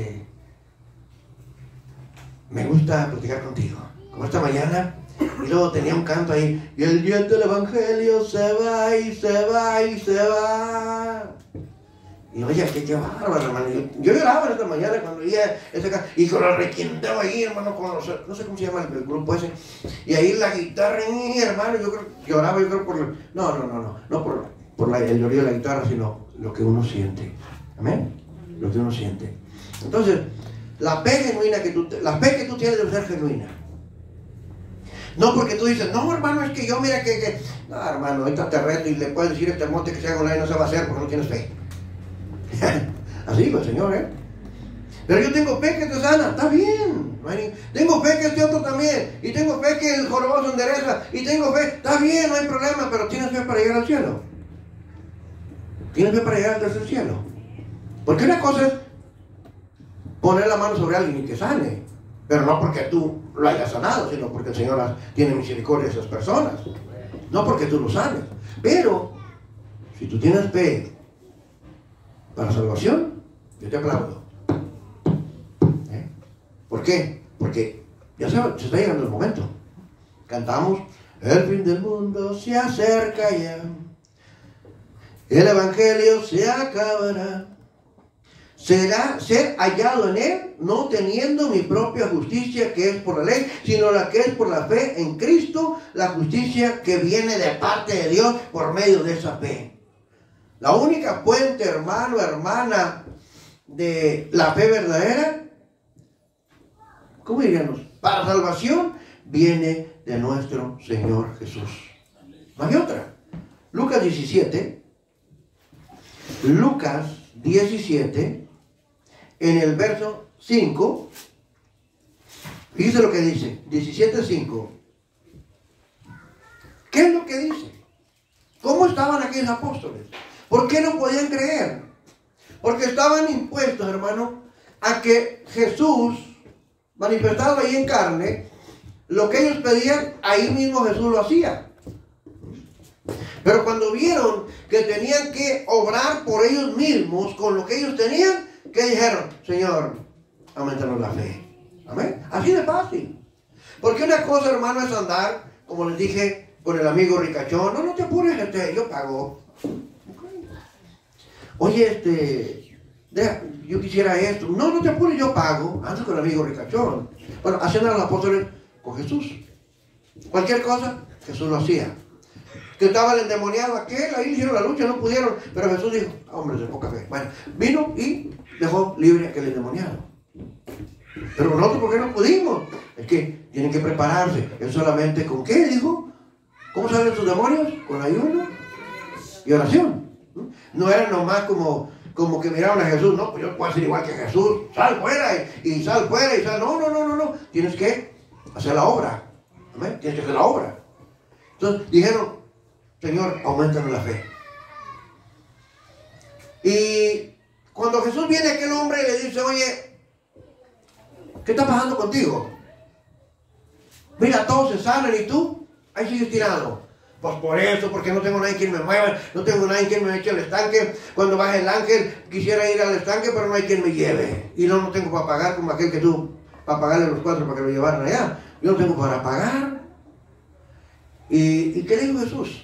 me gusta platicar contigo. Como esta mañana, y luego tenía un canto ahí, y el viento del Evangelio se va y se va y se va. Y oye, qué bárbaro, hermano. Yo lloraba esta mañana cuando oía ese canto, y con el requinteo ahí, hermano, con los, no sé cómo se llama el grupo ese, y ahí la guitarra, hermano, yo creo, lloraba, por, no por el llorío de la guitarra, sino lo que uno siente. Amén. Lo que uno siente. Entonces, la fe genuina la fe que tú tienes debe ser genuina. No porque tú dices, no, hermano, es que yo mira que no, hermano, ahorita te reto y le puedes decir a este monte que se haga un aire, no se va a hacer porque no tienes fe. Así dijo el Señor, ¿eh? Pero yo tengo fe que te sana, está bien. Tengo fe que este otro también. Y tengo fe que el jorobado se endereza. Y tengo fe, está bien, no hay problema, pero tienes fe para llegar al cielo. Tienes fe para llegar al tercer cielo. Porque una cosa es poner la mano sobre alguien y que sane, pero no porque tú lo hayas sanado, sino porque el Señor tiene misericordia de esas personas. No porque tú lo sanes. Pero, si tú tienes fe para salvación, yo te aplaudo. ¿Por qué? Porque ya se está llegando el momento. Cantamos, el fin del mundo se acerca ya, el Evangelio se acabará. Será ser hallado en él, no teniendo mi propia justicia que es por la ley, sino la que es por la fe en Cristo, la justicia que viene de parte de Dios por medio de esa fe. La única fuente, hermano, hermana, de la fe verdadera, ¿cómo diríamos? Para salvación, viene de nuestro Señor Jesús. No hay otra. Lucas 17, en el verso 5, fíjese lo que dice, 17:5. ¿Qué es lo que dice? ¿Cómo estaban aquellos apóstoles? ¿Por qué no podían creer? Porque estaban impuestos, hermano, a que Jesús, manifestado ahí en carne, lo que ellos pedían, ahí mismo Jesús lo hacía. Pero cuando vieron que tenían que obrar por ellos mismos con lo que ellos tenían, ¿qué dijeron? Señor, aumentanos la fe. Amén. Así de fácil. Porque una cosa, hermano, es andar, como les dije, con el amigo ricachón. No te apures, yo pago. Oye, yo quisiera esto. No te apures, yo pago. Anda con el amigo ricachón. Bueno, hacían a los apóstoles con Jesús. Cualquier cosa, Jesús lo hacía. Que estaba el endemoniado aquel, ahí hicieron la lucha, no pudieron. Pero Jesús dijo, hombres de poca fe. Bueno, vino y dejó libre a aquel endemoniado. Pero nosotros, ¿por qué no pudimos? Es que tienen que prepararse. Él solamente, ¿con qué? Dijo. ¿Cómo salen sus demonios? Con ayuno y oración. No era nomás como que miraban a Jesús. No, pues yo puedo ser igual que Jesús. Sal fuera y sal fuera y sal. No. Tienes que hacer la obra. ¿Amén? Tienes que hacer la obra. Entonces dijeron, Señor, aumentanos la fe. Y cuando Jesús viene, aquel hombre le dice, oye, ¿qué está pasando contigo? Mira, todos se sanan y tú ahí sigues tirado. Pues por eso, porque no tengo nadie quien me mueva, no tengo nadie quien me eche al estanque. Cuando baje el ángel, quisiera ir al estanque, pero no hay quien me lleve. Y no tengo para pagar como aquel que tú, para pagarle a los 4 para que lo llevaran allá. Yo no tengo para pagar. ¿Y qué dijo Jesús?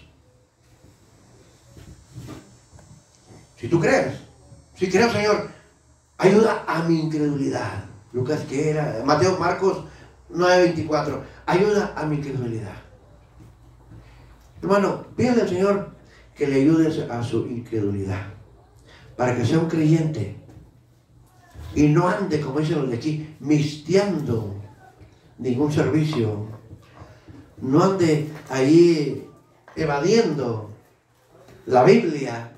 Si tú crees, si creo, Señor, ayuda a mi incredulidad. Lucas, ¿qué era? Marcos 9:24. Ayuda a mi incredulidad. Hermano, pídale al Señor que le ayude a su incredulidad, para que sea un creyente y no ande, como dicen los de aquí, mistiando ningún servicio, no ande ahí evadiendo la Biblia,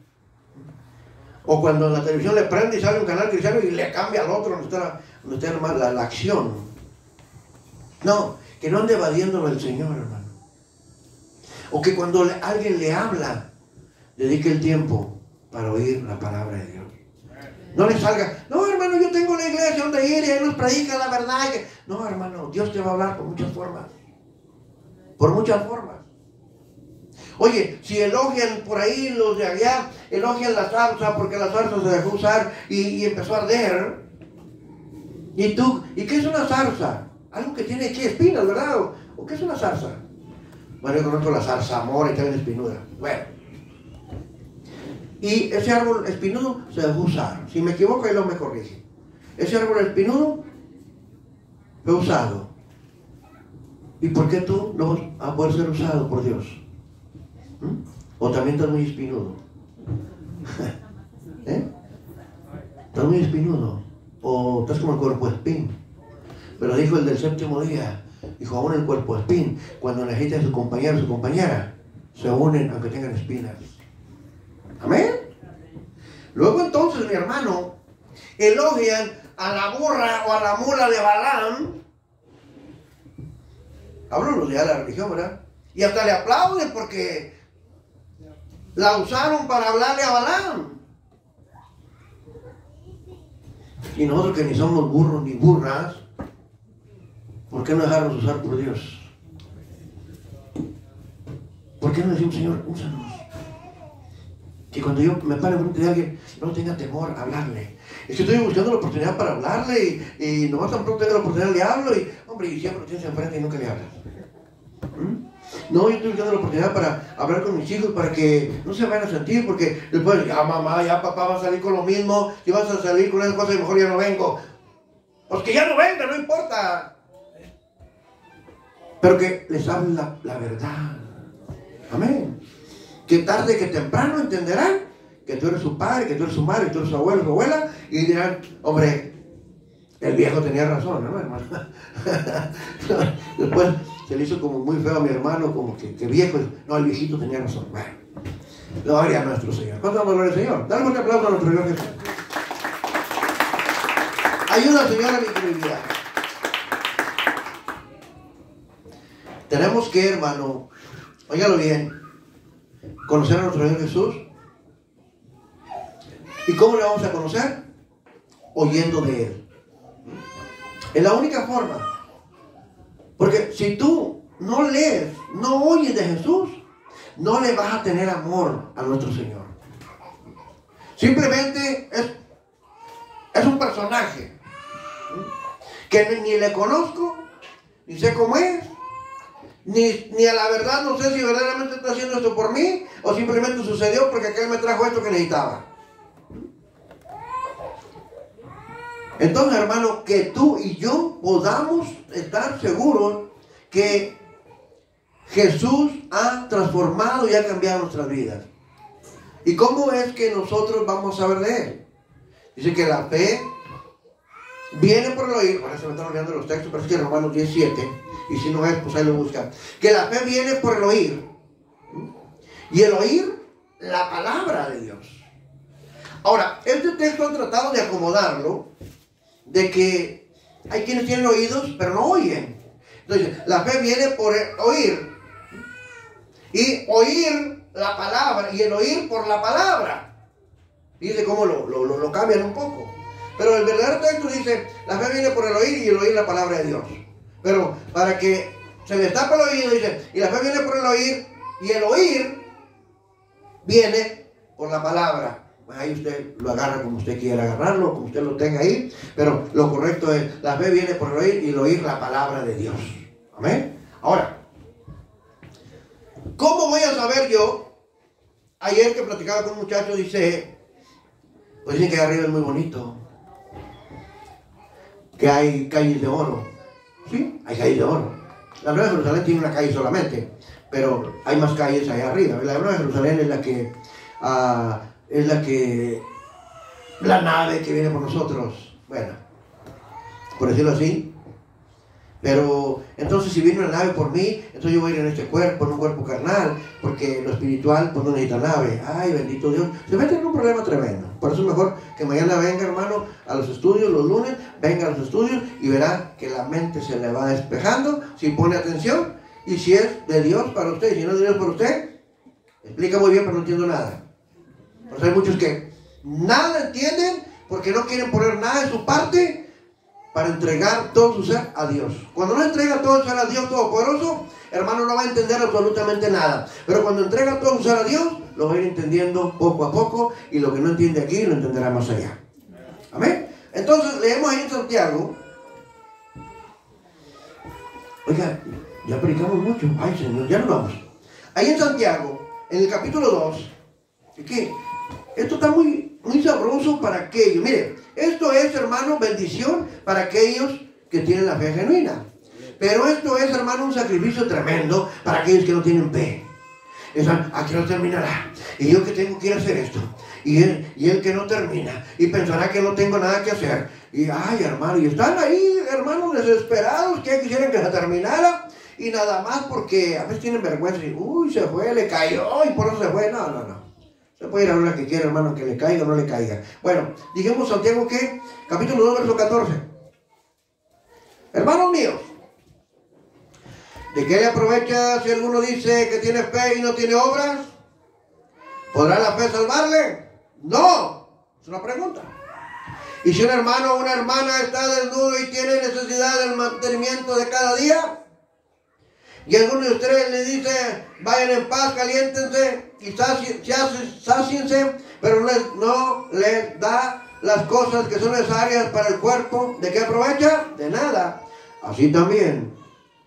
o cuando en la televisión le prende y sale un canal cristiano y le cambia al otro donde está nomás la acción. No, que no ande evadiendo el Señor, hermano. O que cuando alguien le habla, dedique el tiempo para oír la palabra de Dios. No le salga, no, hermano, yo tengo la iglesia donde ir y ahí nos predica la verdad. No, hermano, Dios te va a hablar por muchas formas. Por muchas formas. Oye, si elogian por ahí los de allá, elogian la zarza porque la zarza se dejó usar y empezó a arder. ¿Y tú? ¿Y qué es una zarza? Algo que tiene aquí espinas, ¿verdad? ¿O qué es una zarza? Bueno, yo conozco la zarzamora y también espinuda. Bueno. Y ese árbol espinudo se dejó usar. Si me equivoco, él no me corrige. Ese árbol espinudo fue usado. ¿Y por qué tú no vas a poder ser usado por Dios? ¿O también estás muy espinudo? ¿Estás muy espinudo? ¿O estás como el cuerpo espín? Pero dijo el del 7º día, dijo, aún el cuerpo espín, cuando necesita a su compañero o su compañera, se unen aunque tengan espinas. Amén. Luego entonces, mi hermano, elogian a la burra o a la mula de Balaam. Hablo los de la religión, ¿verdad? Y hasta le aplauden porque la usaron para hablarle a Balaam. Y nosotros que ni somos burros ni burras, ¿por qué no dejarnos usar por Dios? ¿Por qué no decimos, Señor, úsanos? Que cuando yo me pare frente de alguien, no tenga temor a hablarle. Es que estoy buscando la oportunidad para hablarle y nomás tan pronto tengo la oportunidad le hablo y, hombre, y siempre lo tienes enfrente y nunca le hablas. No, yo estoy buscando la oportunidad para hablar con mis hijos para que no se vayan a sentir, porque después, ya mamá, ya papá va a salir con lo mismo, si vas a salir con esas cosas, mejor ya no vengo. Pues que ya no venga, no importa. Pero que les hable la verdad. Amén. Que tarde que temprano entenderán que tú eres su padre, que tú eres su madre, que tú eres su abuelo, su abuela, y dirán, hombre, el viejo tenía razón, ¿no, hermano? Después se le hizo como muy feo a mi hermano, como que viejo. No, el viejito tenía razón. Bueno, gloria a nuestro Señor. ¿Cuánto damos gloria al Señor? Dale un aplauso a nuestro Señor Jesús. Ayuda, Señor, a mi incredulidad. Tenemos que, hermano, óigalo bien, conocer a nuestro Señor Jesús. ¿Y cómo le vamos a conocer? Oyendo de Él. Es la única forma. Porque si tú no lees, no oyes de Jesús, no le vas a tener amor a nuestro Señor. Simplemente es un personaje que ni le conozco, ni sé cómo es, ni a la verdad no sé si verdaderamente está haciendo esto por mí o simplemente sucedió porque aquel me trajo esto que necesitaba. Entonces, hermano, que tú y yo podamos estar seguros que Jesús ha transformado y ha cambiado nuestras vidas. ¿Y cómo es que nosotros vamos a saber de Él? Dice que la fe viene por el oír. Ahora se me están olvidando los textos, pero es que Romanos 17, y si no es, pues ahí lo buscan. Que la fe viene por el oír. Y el oír, la palabra de Dios. Ahora, este texto han tratado de acomodarlo, de que hay quienes tienen oídos, pero no oyen. Entonces, la fe viene por el oír. Y oír la palabra, y el oír por la palabra. Dice cómo lo cambian un poco. Pero el verdadero texto dice, la fe viene por el oír y el oír la palabra de Dios. Pero para que se destape el oído, dice, y la fe viene por el oír, y el oír viene por la palabra. Ahí usted lo agarra como usted quiera agarrarlo, como usted lo tenga ahí. Pero lo correcto es, la fe viene por el oír y el oír la palabra de Dios. Amén. Ahora, ¿cómo voy a saber yo? Ayer que platicaba con un muchacho, dice, pues dicen que allá arriba es muy bonito, que hay calles de oro. Sí, hay calles de oro. La Nueva Jerusalén tiene una calle solamente, pero hay más calles allá arriba. La Nueva Jerusalén es la nave que viene por nosotros. Bueno, por decirlo así. Pero entonces si viene una nave por mí, entonces yo voy a ir en este cuerpo, en un cuerpo carnal, porque lo espiritual pues no necesita nave. Ay, bendito Dios. Se mete en un problema tremendo. Por eso es mejor que mañana venga, hermano, a los estudios, los lunes, venga a los estudios y verá que la mente se le va despejando, si pone atención, y si es de Dios para usted, y si no es de Dios para usted, explica muy bien, pero no entiendo nada. Por eso hay muchos que nada entienden porque no quieren poner nada de su parte para entregar todo su ser a Dios. Cuando no entrega todo su ser a Dios Todopoderoso, hermano, no va a entender absolutamente nada. Pero cuando entrega todo su ser a Dios, lo va a ir entendiendo poco a poco, y lo que no entiende aquí, lo entenderá más allá. Amén. Entonces, leemos ahí en Santiago. Oiga, ya predicamos mucho. Ay, Señor, ya nos vamos. Ahí en Santiago, en el capítulo 2, ¿qué? Esto está muy sabroso para aquellos. Mire, esto es, hermano, bendición para aquellos que tienen la fe genuina. Pero esto es, hermano, un sacrificio tremendo para aquellos que no tienen fe. Aquí no terminará. Y yo que tengo que ir a hacer esto. Y él que no termina. Y pensará que no tengo nada que hacer. Y, ay, hermano, y están ahí, hermanos, desesperados, que quisieran que se terminara. Y nada más porque a veces tienen vergüenza. Y, uy, se fue, le cayó, y por eso se fue. No. Se puede ir a la que quiera, hermano, que le caiga o no le caiga. Bueno, dijimos Santiago que, capítulo 2, verso 14. Hermanos míos, ¿de qué le aprovecha si alguno dice que tiene fe y no tiene obras? ¿Podrá la fe salvarle? No, es una pregunta. Y si un hermano o una hermana está desnudo y tiene necesidad del mantenimiento de cada día, y alguno de ustedes le dice, vayan en paz, caliéntense y sáciense, pero no les da las cosas que son necesarias para el cuerpo, ¿de qué aprovecha? De nada. Así también,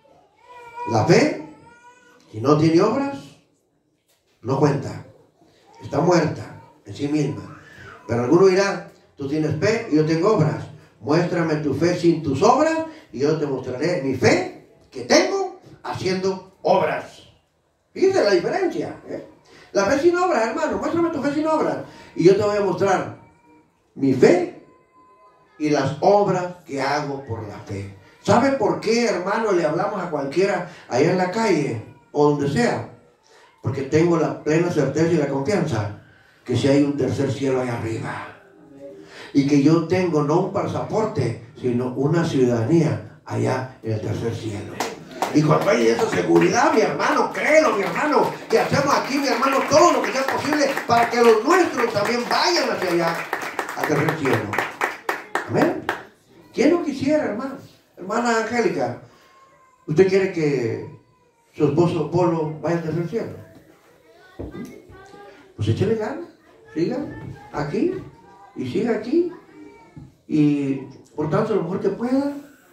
la fe, si no tiene obras, no cuenta. Está muerta en sí misma. Pero alguno dirá, tú tienes fe y yo tengo obras. Muéstrame tu fe sin tus obras y yo te mostraré mi fe que tengo haciendo obras. Fíjense la diferencia, ¿eh? La fe sin obras, hermano, muéstrame tu fe sin obras y yo te voy a mostrar mi fe y las obras que hago por la fe. ¿Sabe por qué, hermano, le hablamos a cualquiera allá en la calle o donde sea? Porque tengo la plena certeza y la confianza que si hay un tercer cielo allá arriba y que yo tengo no un pasaporte sino una ciudadanía allá en el tercer cielo. Y cuando hay esa seguridad, mi hermano, créelo, mi hermano, que hacemos aquí, mi hermano, todo lo que sea posible para que los nuestros también vayan hacia allá, al tercer cielo. Amén. ¿Quién no quisiera, hermano? Hermana Angélica, ¿usted quiere que su esposo Polo vaya al tercer cielo? Pues échale ganas, siga aquí y siga aquí y por tanto lo mejor que pueda.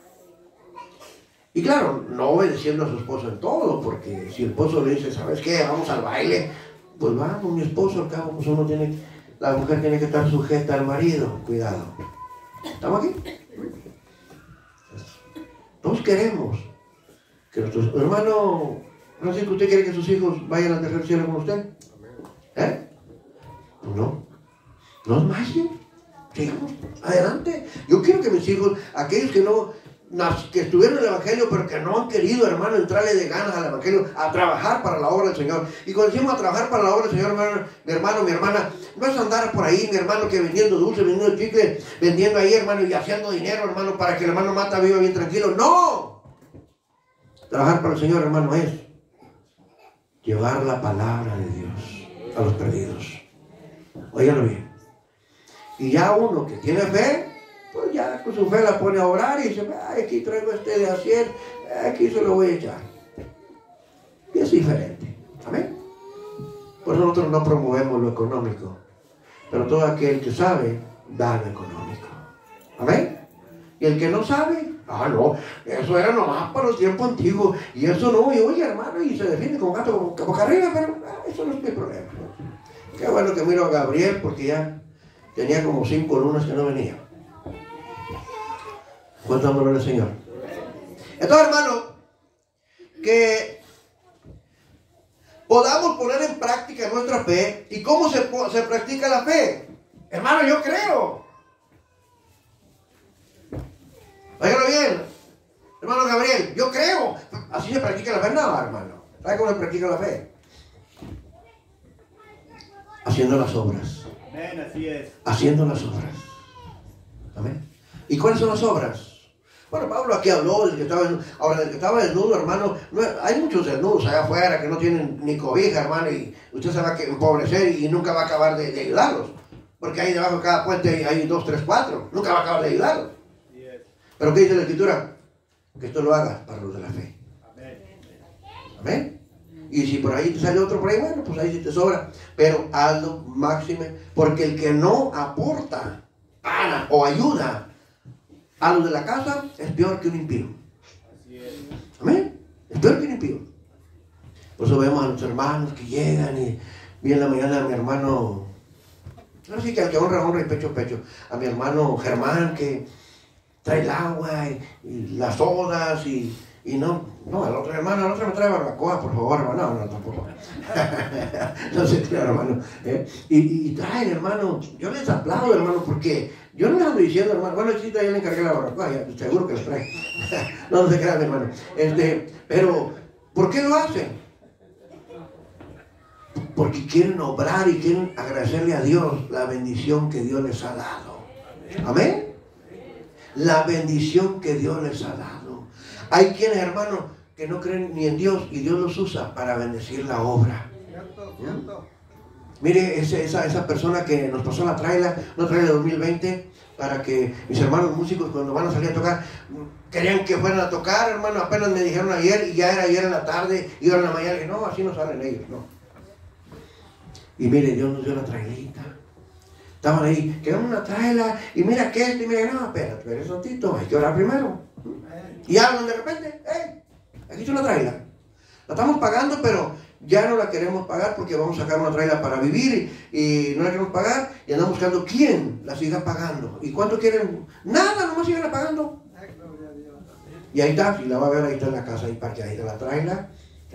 Y claro, no obedeciendo a su esposo en todo, porque si el esposo le dice, ¿sabes qué? Vamos al baile, pues vamos, mi esposo al cabo, pues uno tiene, la mujer tiene que estar sujeta al marido, cuidado. ¿Estamos aquí? Todos queremos que nuestros hermanos, no sé si usted quiere que sus hijos vayan al tercer cielo con usted. ¿Eh? No. No es magia. Sigamos adelante. Yo quiero que mis hijos, aquellos que estuvieron en el Evangelio, pero que no han querido, hermano, entrarle de ganas al Evangelio, a trabajar para la obra del Señor. Y cuando decimos a trabajar para la obra del Señor, hermano, mi hermana, no es andar por ahí, mi hermano, que vendiendo dulce, vendiendo chicle, vendiendo ahí, hermano, y haciendo dinero, hermano, para que el hermano Mata viva bien tranquilo. ¡No! Trabajar para el Señor, hermano, es llevar la palabra de Dios a los perdidos. Óiganlo bien. Y ya uno que tiene fe, pues ya con su fe la pone a orar y dice, ay, aquí traigo de a 100, aquí se lo voy a echar. Y es diferente. ¿Amén? Por eso nosotros no promovemos lo económico, pero todo aquel que sabe, da lo económico. ¿Amén? Y el que no sabe, no, eso era nomás para los tiempos antiguos, y eso no, y oye, hermano, y se define como gato boca arriba, pero eso no es mi problema. Qué bueno que miro a Gabriel, porque ya tenía como 5 lunas que no venía. ¿Cuánto amor al Señor? Entonces, hermano, que podamos poner en práctica nuestra fe. ¿Y cómo se practica la fe? Hermano, yo creo. Óigalo bien, hermano Gabriel, yo creo. Así se practica la fe, no, hermano. ¿Sabe cómo se practica la fe? Haciendo las obras. Amén, así es. Haciendo las obras. Amén. ¿Y cuáles son las obras? Bueno, Pablo aquí habló del que estaba desnudo. Ahora, del que estaba desnudo, hermano, hay muchos desnudos allá afuera que no tienen ni cobija, hermano, y usted se va a empobrecer y nunca va a acabar de ayudarlos. Porque ahí debajo de cada puente hay 2, 3, 4. Nunca va a acabar de ayudarlos. Pero ¿qué dice la Escritura? Que esto lo hagas para los de la fe. Amén. Amén. Y si por ahí te sale otro por ahí, bueno, pues ahí sí te sobra. Pero hazlo máximo, porque el que no aporta para o ayuda a los de la casa es peor que un impío. Amén. Es peor que un impío. Por eso vemos a los hermanos que llegan y en la mañana a mi hermano, no sé, que al que honra y pecho a pecho, a mi hermano Germán que trae el agua y las sodas y no, al otro hermano, me trae barbacoa, por favor, hermano, no, tampoco. No se crea, hermano. Y traen, hermano, yo les aplaudo, hermano, porque yo no les ando diciendo, hermano, bueno, sí, ya le encargué la barbacoa, ya, seguro que les trae. No se crean, hermano. Pero, ¿por qué lo hacen? Porque quieren obrar y quieren agradecerle a Dios la bendición que Dios les ha dado. Amén. La bendición que Dios les ha dado. Hay quienes, hermanos, que no creen ni en Dios y Dios los usa para bendecir la obra. Cierto. Mire, esa persona que nos pasó una trailer 2020, para que mis hermanos músicos cuando van a salir a tocar, querían que fueran a tocar, hermano, apenas me dijeron ayer, y ya era ayer en la tarde, y ahora en la mañana, y no, así no salen ellos, no. Y mire, Dios nos dio la trailerita. Estaban ahí, quedamos una trailer, y mira que y mira, no, espérate un ratito, hay que orar primero. Y hablan de repente, aquí está una trailer. La estamos pagando, pero ya no la queremos pagar porque vamos a sacar una trailer para vivir y no la queremos pagar y andamos buscando quién la siga pagando. ¿Y cuánto quieren? Nada, nomás sigan pagando. Y ahí está, si la va a ver, ahí está en la casa, ahí parqueadita la trailer.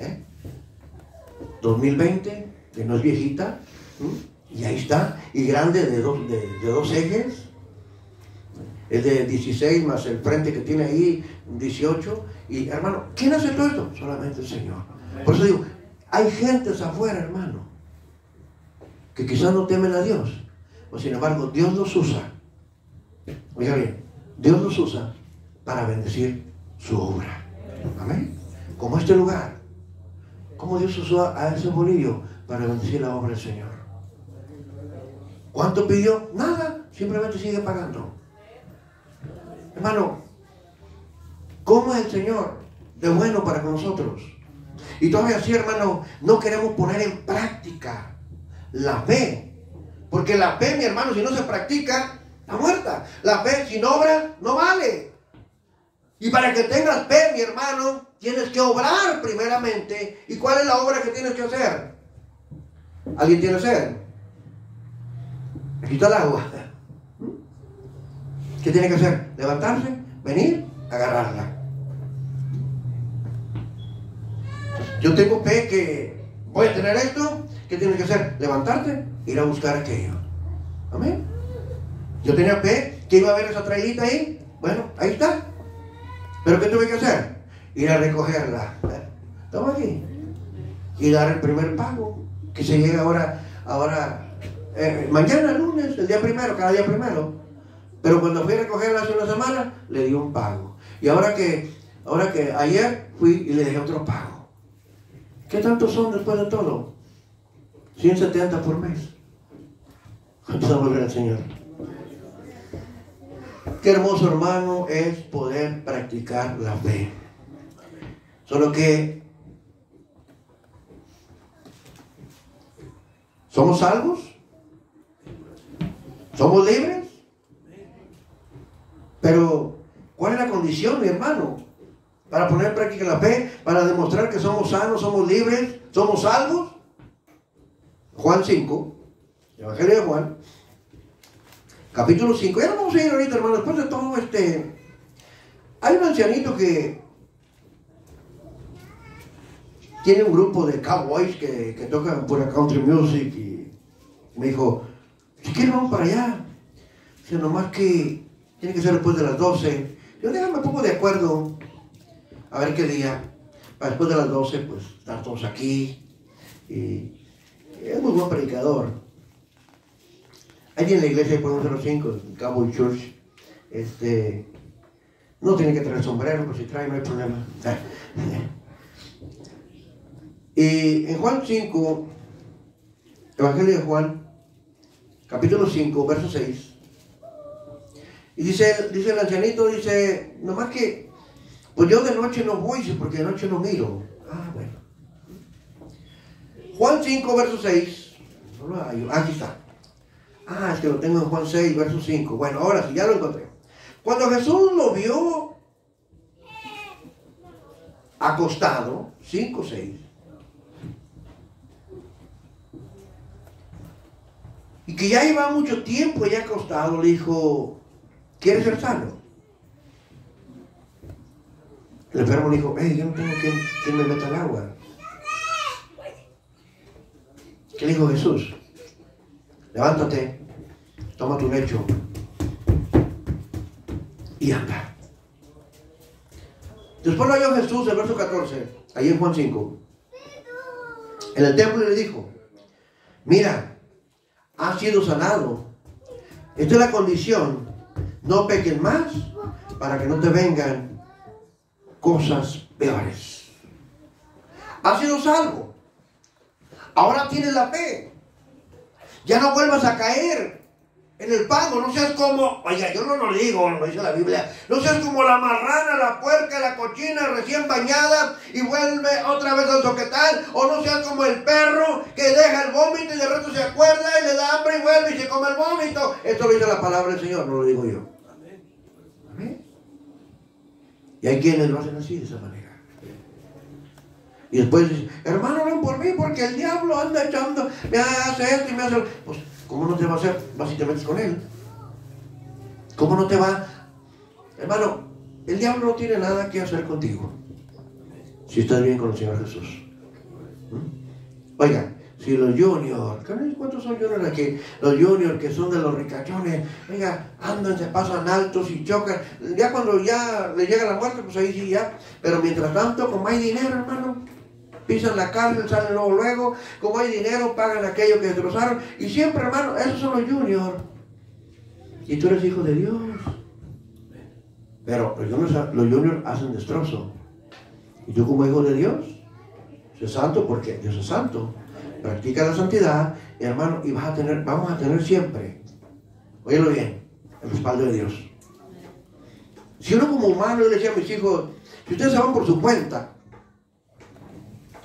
2020, que no es viejita. Y ahí está, y grande de dos ejes. Es de 16 más el frente que tiene ahí, 18. Y hermano, ¿quién hace todo esto? Solamente el Señor. Por eso digo, hay gentes afuera, hermano, que quizás no temen a Dios, pero sin embargo Dios los usa. Oiga bien, Dios los usa para bendecir su obra. Amén. Como este lugar, como Dios usó a ese bolillo para bendecir la obra del Señor. ¿Cuánto pidió? Nada, simplemente sigue pagando. Hermano, ¿cómo es el Señor de bueno para con nosotros? Y todavía así, hermano, no queremos poner en práctica la fe. Porque la fe, mi hermano, si no se practica, está muerta. La fe sin obra no vale. Y para que tengas fe, mi hermano, tienes que obrar primeramente. ¿Y cuál es la obra que tienes que hacer? ¿Alguien tiene sed? Aquí está el agua. ¿Qué tiene que hacer? Levantarse, venir, agarrarla. Yo tengo fe que voy a tener esto. ¿Qué tienes que hacer? Levantarte, ir a buscar aquello. Amén. Yo tenía fe que iba a ver esa trailita ahí. Bueno, ahí está. ¿Pero qué tuve que hacer? Ir a recogerla. Estamos aquí. Y dar el primer pago. Que se llega mañana, lunes, el día primero, cada día primero. Pero cuando fui a recogerla hace una semana, le di un pago. Y ahora que ayer fui y le dejé otro pago. ¿Qué tanto son después de todo? 170 por mes. Vamos a volver al Señor. Qué hermoso, hermano, es poder practicar la fe. Solo que ¿somos salvos? ¿Somos libres? Pero ¿cuál es la condición, mi hermano? Para poner en práctica la fe, para demostrar que somos sanos, somos libres, somos salvos. Juan 5, Evangelio de Juan, capítulo 5. Ya no vamos a ir ahorita, hermano. Después de todo hay un ancianito que tiene un grupo de cowboys que tocan pura country music, y me dijo, si quieres vamos para allá. Dice, nomás que tiene que ser después de las 12. Yo déjame pongo de acuerdo a ver qué día, para después de las 12 pues estar todos aquí. Y es muy buen predicador. Allí en la iglesia por 105, en Cowboy Church, no tiene que traer sombrero, pero si trae no hay problema. Y en Juan 5, Evangelio de Juan, capítulo 5, verso 6, y dice el ancianito, dice, nomás que, pues yo de noche no voy, porque de noche no miro. Ah, bueno. Juan 5, verso 6, no lo hallo, aquí está. Ah, es que lo tengo en Juan 6, verso 5. Bueno, ahora sí, ya lo encontré. Cuando Jesús lo vio acostado, 5, 6, y que ya llevaba mucho tiempo ya acostado, le dijo, ¿quieres ser sano? El enfermo le dijo, yo no tengo quien me meta el agua. ¿Qué le dijo Jesús? Levántate, toma tu lecho y anda. Después lo halló Jesús, el verso 14, ahí en Juan 5, en el templo, y le dijo, mira, has sido sanado. Esta es la condición, no peques más para que no te vengan cosas peores. Has sido salvo. Ahora tienes la fe. Ya no vuelvas a caer en el fango. No seas como, oiga, yo no lo digo, lo dice la Biblia. No seas como la marrana, la puerca, la cochina recién bañada y vuelve otra vez al soquetal. O no seas como el perro que deja el vómito y de rato se acuerda y le da hambre y vuelve y se come el vómito. Esto lo dice la palabra del Señor, no lo digo yo. Amén. Y hay quienes lo hacen así, de esa manera. Y después dice, hermano, ven por mí porque el diablo anda echando, me hace esto y me hace... Pues, ¿cómo no te va a hacer? Vas y te metes con él. ¿Cómo no te va? Hermano, el diablo no tiene nada que hacer contigo si estás bien con el Señor Jesús. Oigan, si los juniors, ¿cuántos son juniors aquí? Los juniors que son de los ricachones, venga, andan, se pasan altos y chocan. Ya cuando ya les llega la muerte, pues ahí sí ya. Pero mientras tanto, como hay dinero, hermano, pisan la cárcel, salen luego, como hay dinero, pagan aquello que destrozaron. Y siempre, hermano, esos son los juniors. Y tú eres hijo de Dios. Pero los juniors hacen destrozo. Y tú como hijo de Dios, sé santo porque Dios es santo. Practica la santidad, hermano, y vamos a tener siempre, óyelo bien, el respaldo de Dios. Si uno como humano, yo le decía a mis hijos, si ustedes se van por su cuenta,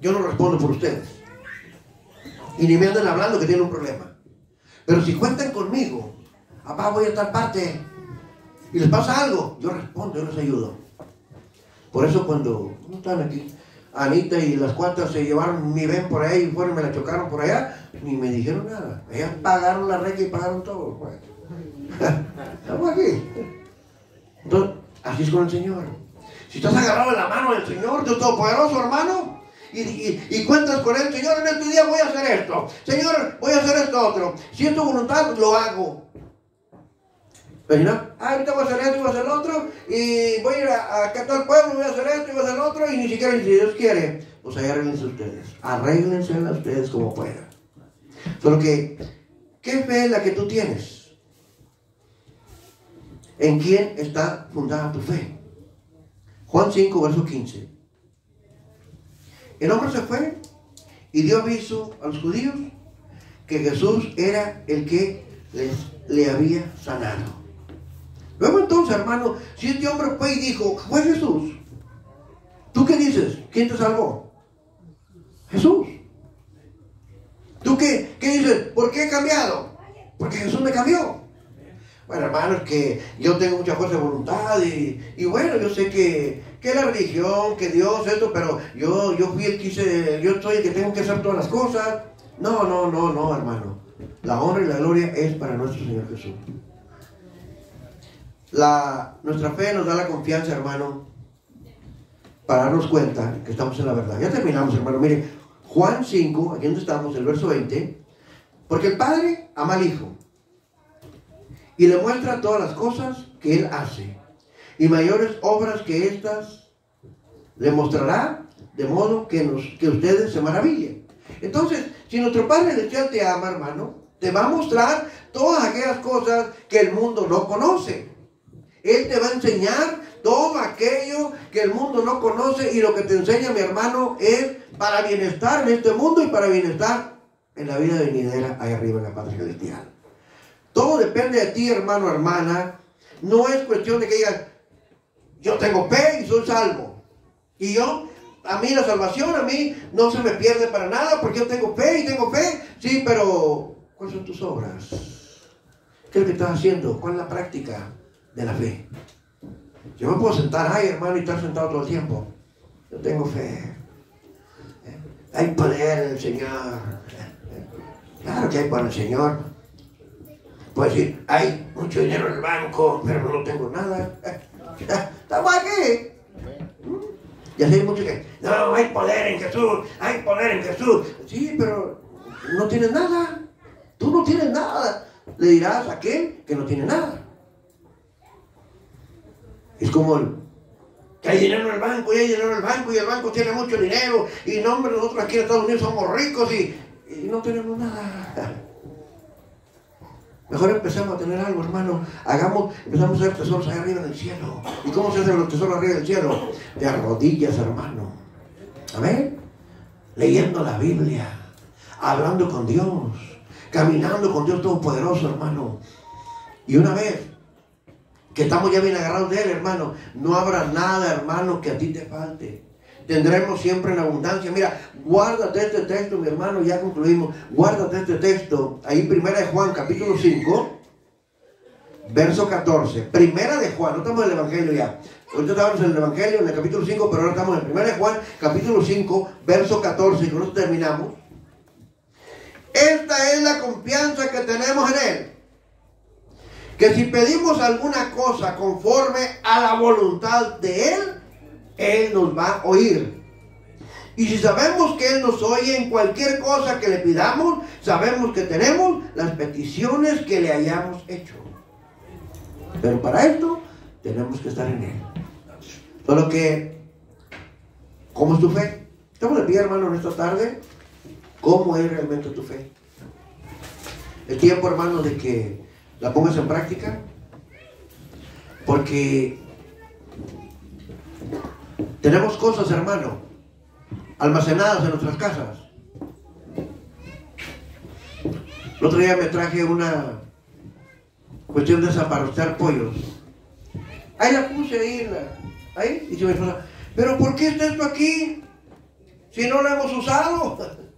yo no respondo por ustedes. Y ni me andan hablando que tienen un problema. Pero si cuentan conmigo, papá, voy a tal parte, y les pasa algo, yo respondo, yo les ayudo. Por eso cuando no están aquí, Anita y las cuatas se llevaron mi ven por ahí y fueron, me la chocaron por allá, ni me dijeron nada. Ellas pagaron la regla y pagaron todo. Pues. Estamos aquí. Entonces, así es con el Señor. Si estás agarrado de la mano del Señor, Dios Todopoderoso, hermano, y cuentas con Él, Señor, en este día voy a hacer esto, Señor, voy a hacer esto otro. Si es tu voluntad, lo hago. Pero no, ahorita voy a hacer esto y voy a hacer lo otro, y voy a ir a todo el pueblo, voy a hacer esto y voy a hacer lo otro, y ni siquiera, si Dios quiere, pues ahí arréglense ustedes. Arréglense a ustedes como puedan. Solo que, ¿qué fe es la que tú tienes? ¿En quién está fundada tu fe? Juan 5, verso 15. El hombre se fue y dio aviso a los judíos que Jesús era el que le había sanado. Luego entonces, hermano, si este hombre fue y dijo, fue Jesús, ¿tú qué dices? ¿Quién te salvó? Jesús. ¿Tú qué dices? ¿Por qué he cambiado? Porque Jesús me cambió. Bueno, hermano, es que yo tengo mucha fuerza de voluntad y bueno, yo sé que la religión, que Dios, esto, pero yo fui el que hice, yo soy el que tengo que hacer todas las cosas. No, hermano. La honra y la gloria es para nuestro Señor Jesús. Nuestra fe nos da la confianza, hermano, para darnos cuenta que estamos en la verdad. Ya terminamos, hermano. Mire, Juan 5, aquí donde estamos, el verso 20. Porque el Padre ama al Hijo y le muestra todas las cosas que Él hace, y mayores obras que estas le mostrará, de modo que ustedes se maravillen. Entonces, si nuestro Padre Celestial te ama, hermano, te va a mostrar todas aquellas cosas que el mundo no conoce. Él te va a enseñar todo aquello que el mundo no conoce, y lo que te enseña, mi hermano, es para bienestar en este mundo y para bienestar en la vida venidera ahí arriba en la patria celestial. Todo depende de ti, hermano, hermana. No es cuestión de que digas, yo tengo fe y soy salvo. Y a mí la salvación, a mí no se me pierde para nada porque yo tengo fe y tengo fe. Sí, pero ¿cuáles son tus obras? ¿Qué es lo que estás haciendo? ¿Cuál es la práctica de la fe? Yo me puedo sentar ahí, hermano, y estar sentado todo el tiempo. Yo tengo fe. Hay poder en el Señor. Claro que hay poder en el Señor. Puedes decir, hay mucho dinero en el banco, pero no tengo nada. Estamos aquí. Ya sé mucho que, no, hay poder en Jesús, hay poder en Jesús. Sí, pero no tienes nada. Tú no tienes nada. Le dirás a aquel que no tiene nada. Es como que hay dinero en el banco, y hay dinero en el banco, y el banco tiene mucho dinero, y no, hombre, nosotros aquí en Estados Unidos somos ricos y no tenemos nada. Mejor empecemos a tener algo, hermano. Empezamos a hacer tesoros allá arriba en el cielo. ¿Y cómo se hacen los tesoros arriba del cielo? De rodillas, hermano. Amén. Leyendo la Biblia, hablando con Dios, caminando con Dios Todopoderoso, hermano. Y una vez que estamos ya bien agarrados de Él, hermano, no habrá nada, hermano, que a ti te falte. Tendremos siempre en abundancia. Mira, guárdate este texto, mi hermano, ya concluimos. Guárdate este texto. Ahí, Primera de Juan, capítulo 5, verso 14. Primera de Juan, no estamos en el Evangelio ya. Ahorita estábamos en el Evangelio, en el capítulo 5, pero ahora estamos en Primera de Juan, capítulo 5, verso 14. Y con eso terminamos. Esta es la confianza que tenemos en Él, que si pedimos alguna cosa conforme a la voluntad de Él nos va a oír. Y si sabemos que Él nos oye en cualquier cosa que le pidamos, sabemos que tenemos las peticiones que le hayamos hecho. Pero para esto tenemos que estar en Él. Solo que, ¿cómo es tu fe? Estamos de pie, hermano, en esta tarde. ¿Cómo es realmente tu fe? Es tiempo, hermano, de que la pongas en práctica. Porque tenemos cosas, hermano, almacenadas en nuestras casas. El otro día me traje una cuestión de esa para rostear pollos. Ahí la puse ahí, ahí, y se me esposa, ¿pero por qué está esto aquí? si no lo hemos usado?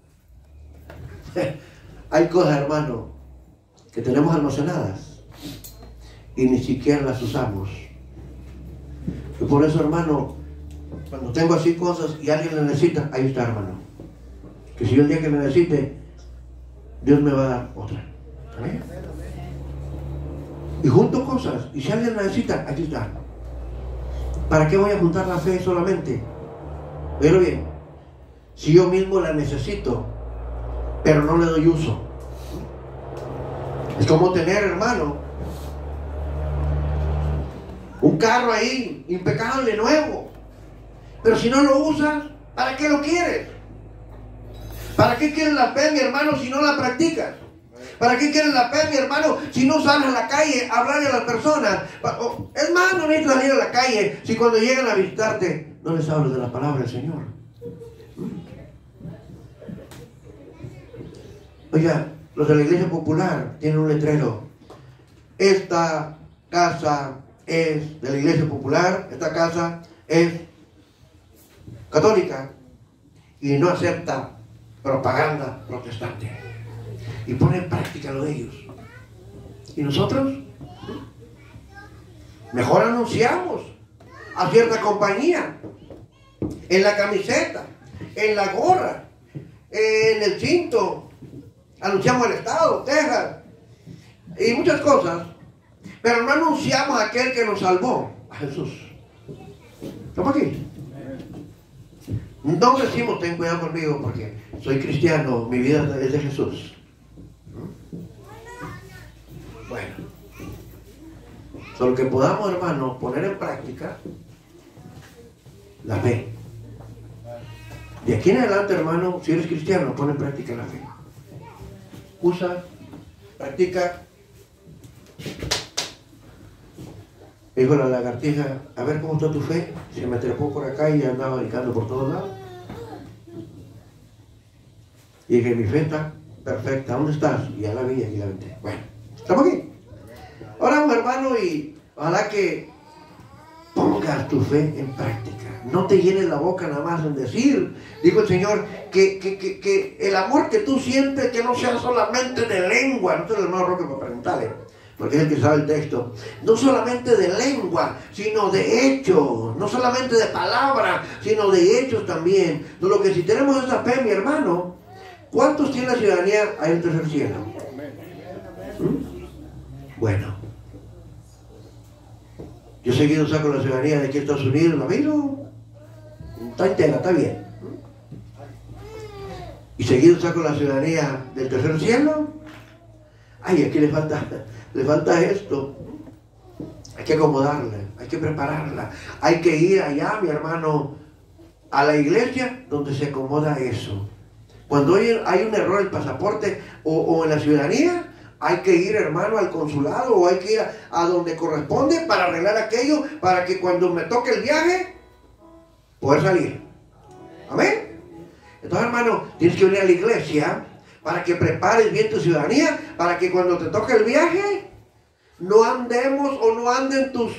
Hay cosas, hermano, que tenemos almacenadas y ni siquiera las usamos. Y por eso, hermano, cuando tengo así cosas y alguien las necesita, ahí está, hermano. Que si yo el día que me necesite, Dios me va a dar otra. ¿Eh? Y junto cosas, y si alguien la necesita, aquí está. ¿Para qué voy a juntar la fe solamente? Oílo bien. Si yo mismo la necesito, pero no le doy uso. Es como tener, hermano, un carro ahí, impecable, nuevo. Pero si no lo usas, ¿para qué lo quieres? ¿Para qué quieres la fe, mi hermano, si no la practicas? ¿Para qué quieres la fe, mi hermano, si no sales a la calle a hablarle a las personas? Es más, no necesitas salir a la calle si cuando llegan a visitarte no les hablas de la palabra del Señor. Oiga, los de la iglesia popular tienen un letrero. Esta casa es de la iglesia popular, esta casa es católica y no acepta propaganda protestante. Y pone en práctica lo de ellos. ¿Y nosotros? Mejor anunciamos a cierta compañía, en la camiseta, en la gorra, en el cinto, anunciamos el Estado, Texas, y muchas cosas, pero no anunciamos a aquel que nos salvó, a Jesús. ¿Estamos aquí? No decimos, ten cuidado conmigo porque soy cristiano, mi vida es de Jesús. Bueno, solo que podamos, hermano, poner en práctica la fe. De aquí en adelante, hermano, si eres cristiano, pon en práctica la fe. Usa, practica. Dijo la lagartija, a ver cómo está tu fe. Se me trepó por acá y andaba brincando por todos lados. Y dije, mi fe está perfecta, ¿dónde estás? Y ya la vi, aquí la aventé. Bueno, estamos aquí. Ahora, hermano, y ojalá que pongas tu fe en práctica. No te llenes la boca nada más en decir. Dijo el Señor, que el amor que tú sientes, que no sea solamente de lengua. No te el hermano Roque para preguntarle, porque es el que sabe el texto. No solamente de lengua, sino de hechos. No solamente de palabra, sino de hechos también. De lo que si tenemos esa fe, mi hermano, ¿cuántos tienen la ciudadanía ahí en el tercer cielo? Bueno, yo seguido saco la ciudadanía de aquí a Estados Unidos, la miro, está entera, está bien. Y seguido saco la ciudadanía del tercer cielo. Ay, aquí le falta esto. Hay que acomodarla, hay que prepararla. Hay que ir allá, mi hermano, a la iglesia donde se acomoda eso. Cuando hay un error en el pasaporte o en la ciudadanía, hay que ir, hermano, al consulado o hay que ir a donde corresponde para arreglar aquello, para que cuando me toque el viaje, poder salir. Amén. Entonces, hermano, tienes que venir a la iglesia para que prepares bien tu ciudadanía, para que cuando te toque el viaje, no andemos o no anden tus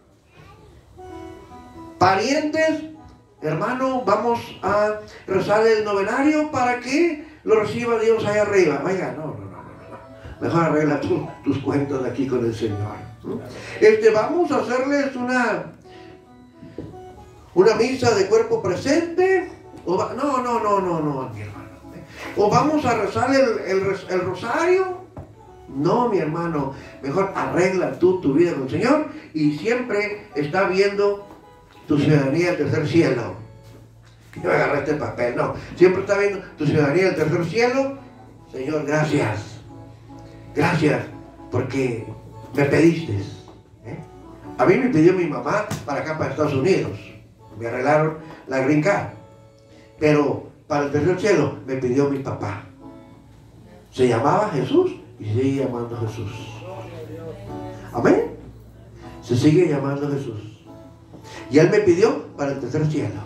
parientes. Hermano, vamos a rezar el novenario para que lo reciba Dios allá arriba. Vaya, no. Mejor arregla tus cuentas de aquí con el Señor. Vamos a hacerles una misa de cuerpo presente. No, mi hermano. O vamos a rezar el rosario. No, mi hermano. Mejor arregla tú tu vida con el Señor y siempre está viendo tu ciudadanía del tercer cielo. Yo me agarré este papel, no. Siempre está viendo tu ciudadanía del tercer cielo. Señor, gracias. Gracias, porque me pediste. A mí me pidió mi mamá para acá, para Estados Unidos. Me arreglaron la green card. Pero para el tercer cielo me pidió mi papá. Se llamaba Jesús y sigue llamando Jesús. Amén. Se sigue llamando Jesús. Y él me pidió para el tercer cielo.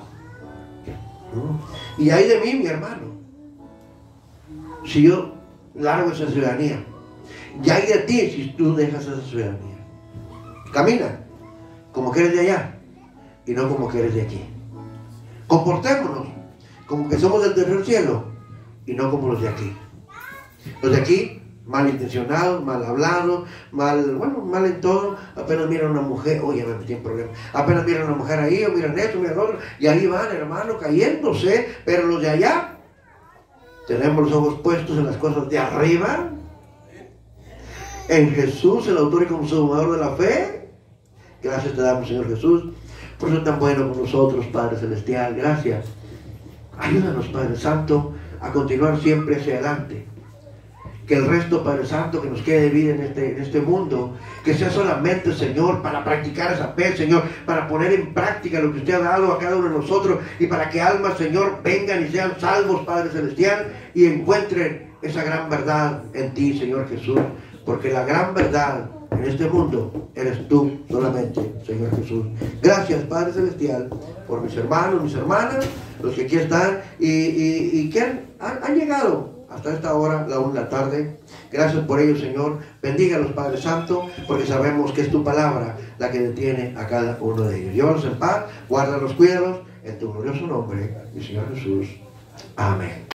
Y hay de mí, mi hermano, si yo largo esa ciudadanía. Y hay de ti si tú dejas esa ciudadanía. Camina como que eres de allá y no como que eres de aquí. Comportémonos como que somos del tercer cielo y no como los de aquí. Los de aquí, malintencionados, mal hablados, mal en todo. Apenas miran a una mujer, oye, me metí en problemas. Apenas miran a una mujer ahí, o miran esto, miran lo otro, y ahí van, hermano, cayéndose. Pero los de allá, tenemos los ojos puestos en las cosas de arriba, en Jesús, el autor y consumador de la fe. Gracias te damos, Señor Jesús, por ser tan bueno con nosotros, Padre Celestial. Gracias. Ayúdanos, Padre Santo, a continuar siempre hacia adelante. Que el resto, Padre Santo, que nos quede de vida en este mundo, que sea solamente, Señor, para practicar esa fe, Señor, para poner en práctica lo que usted ha dado a cada uno de nosotros, y para que almas, Señor, vengan y sean salvos, Padre Celestial, y encuentren esa gran verdad en ti, Señor Jesús, porque la gran verdad en este mundo eres tú solamente, Señor Jesús. Gracias, Padre Celestial, por mis hermanos, mis hermanas, los que aquí están y que han llegado hasta esta hora, la 1 de la tarde. Gracias por ello, Señor. Bendígalos, Padre Santo, porque sabemos que es tu palabra la que detiene a cada uno de ellos. Llévalos en paz, guárdalos, cuídalos, en tu glorioso nombre, mi Señor Jesús. Amén.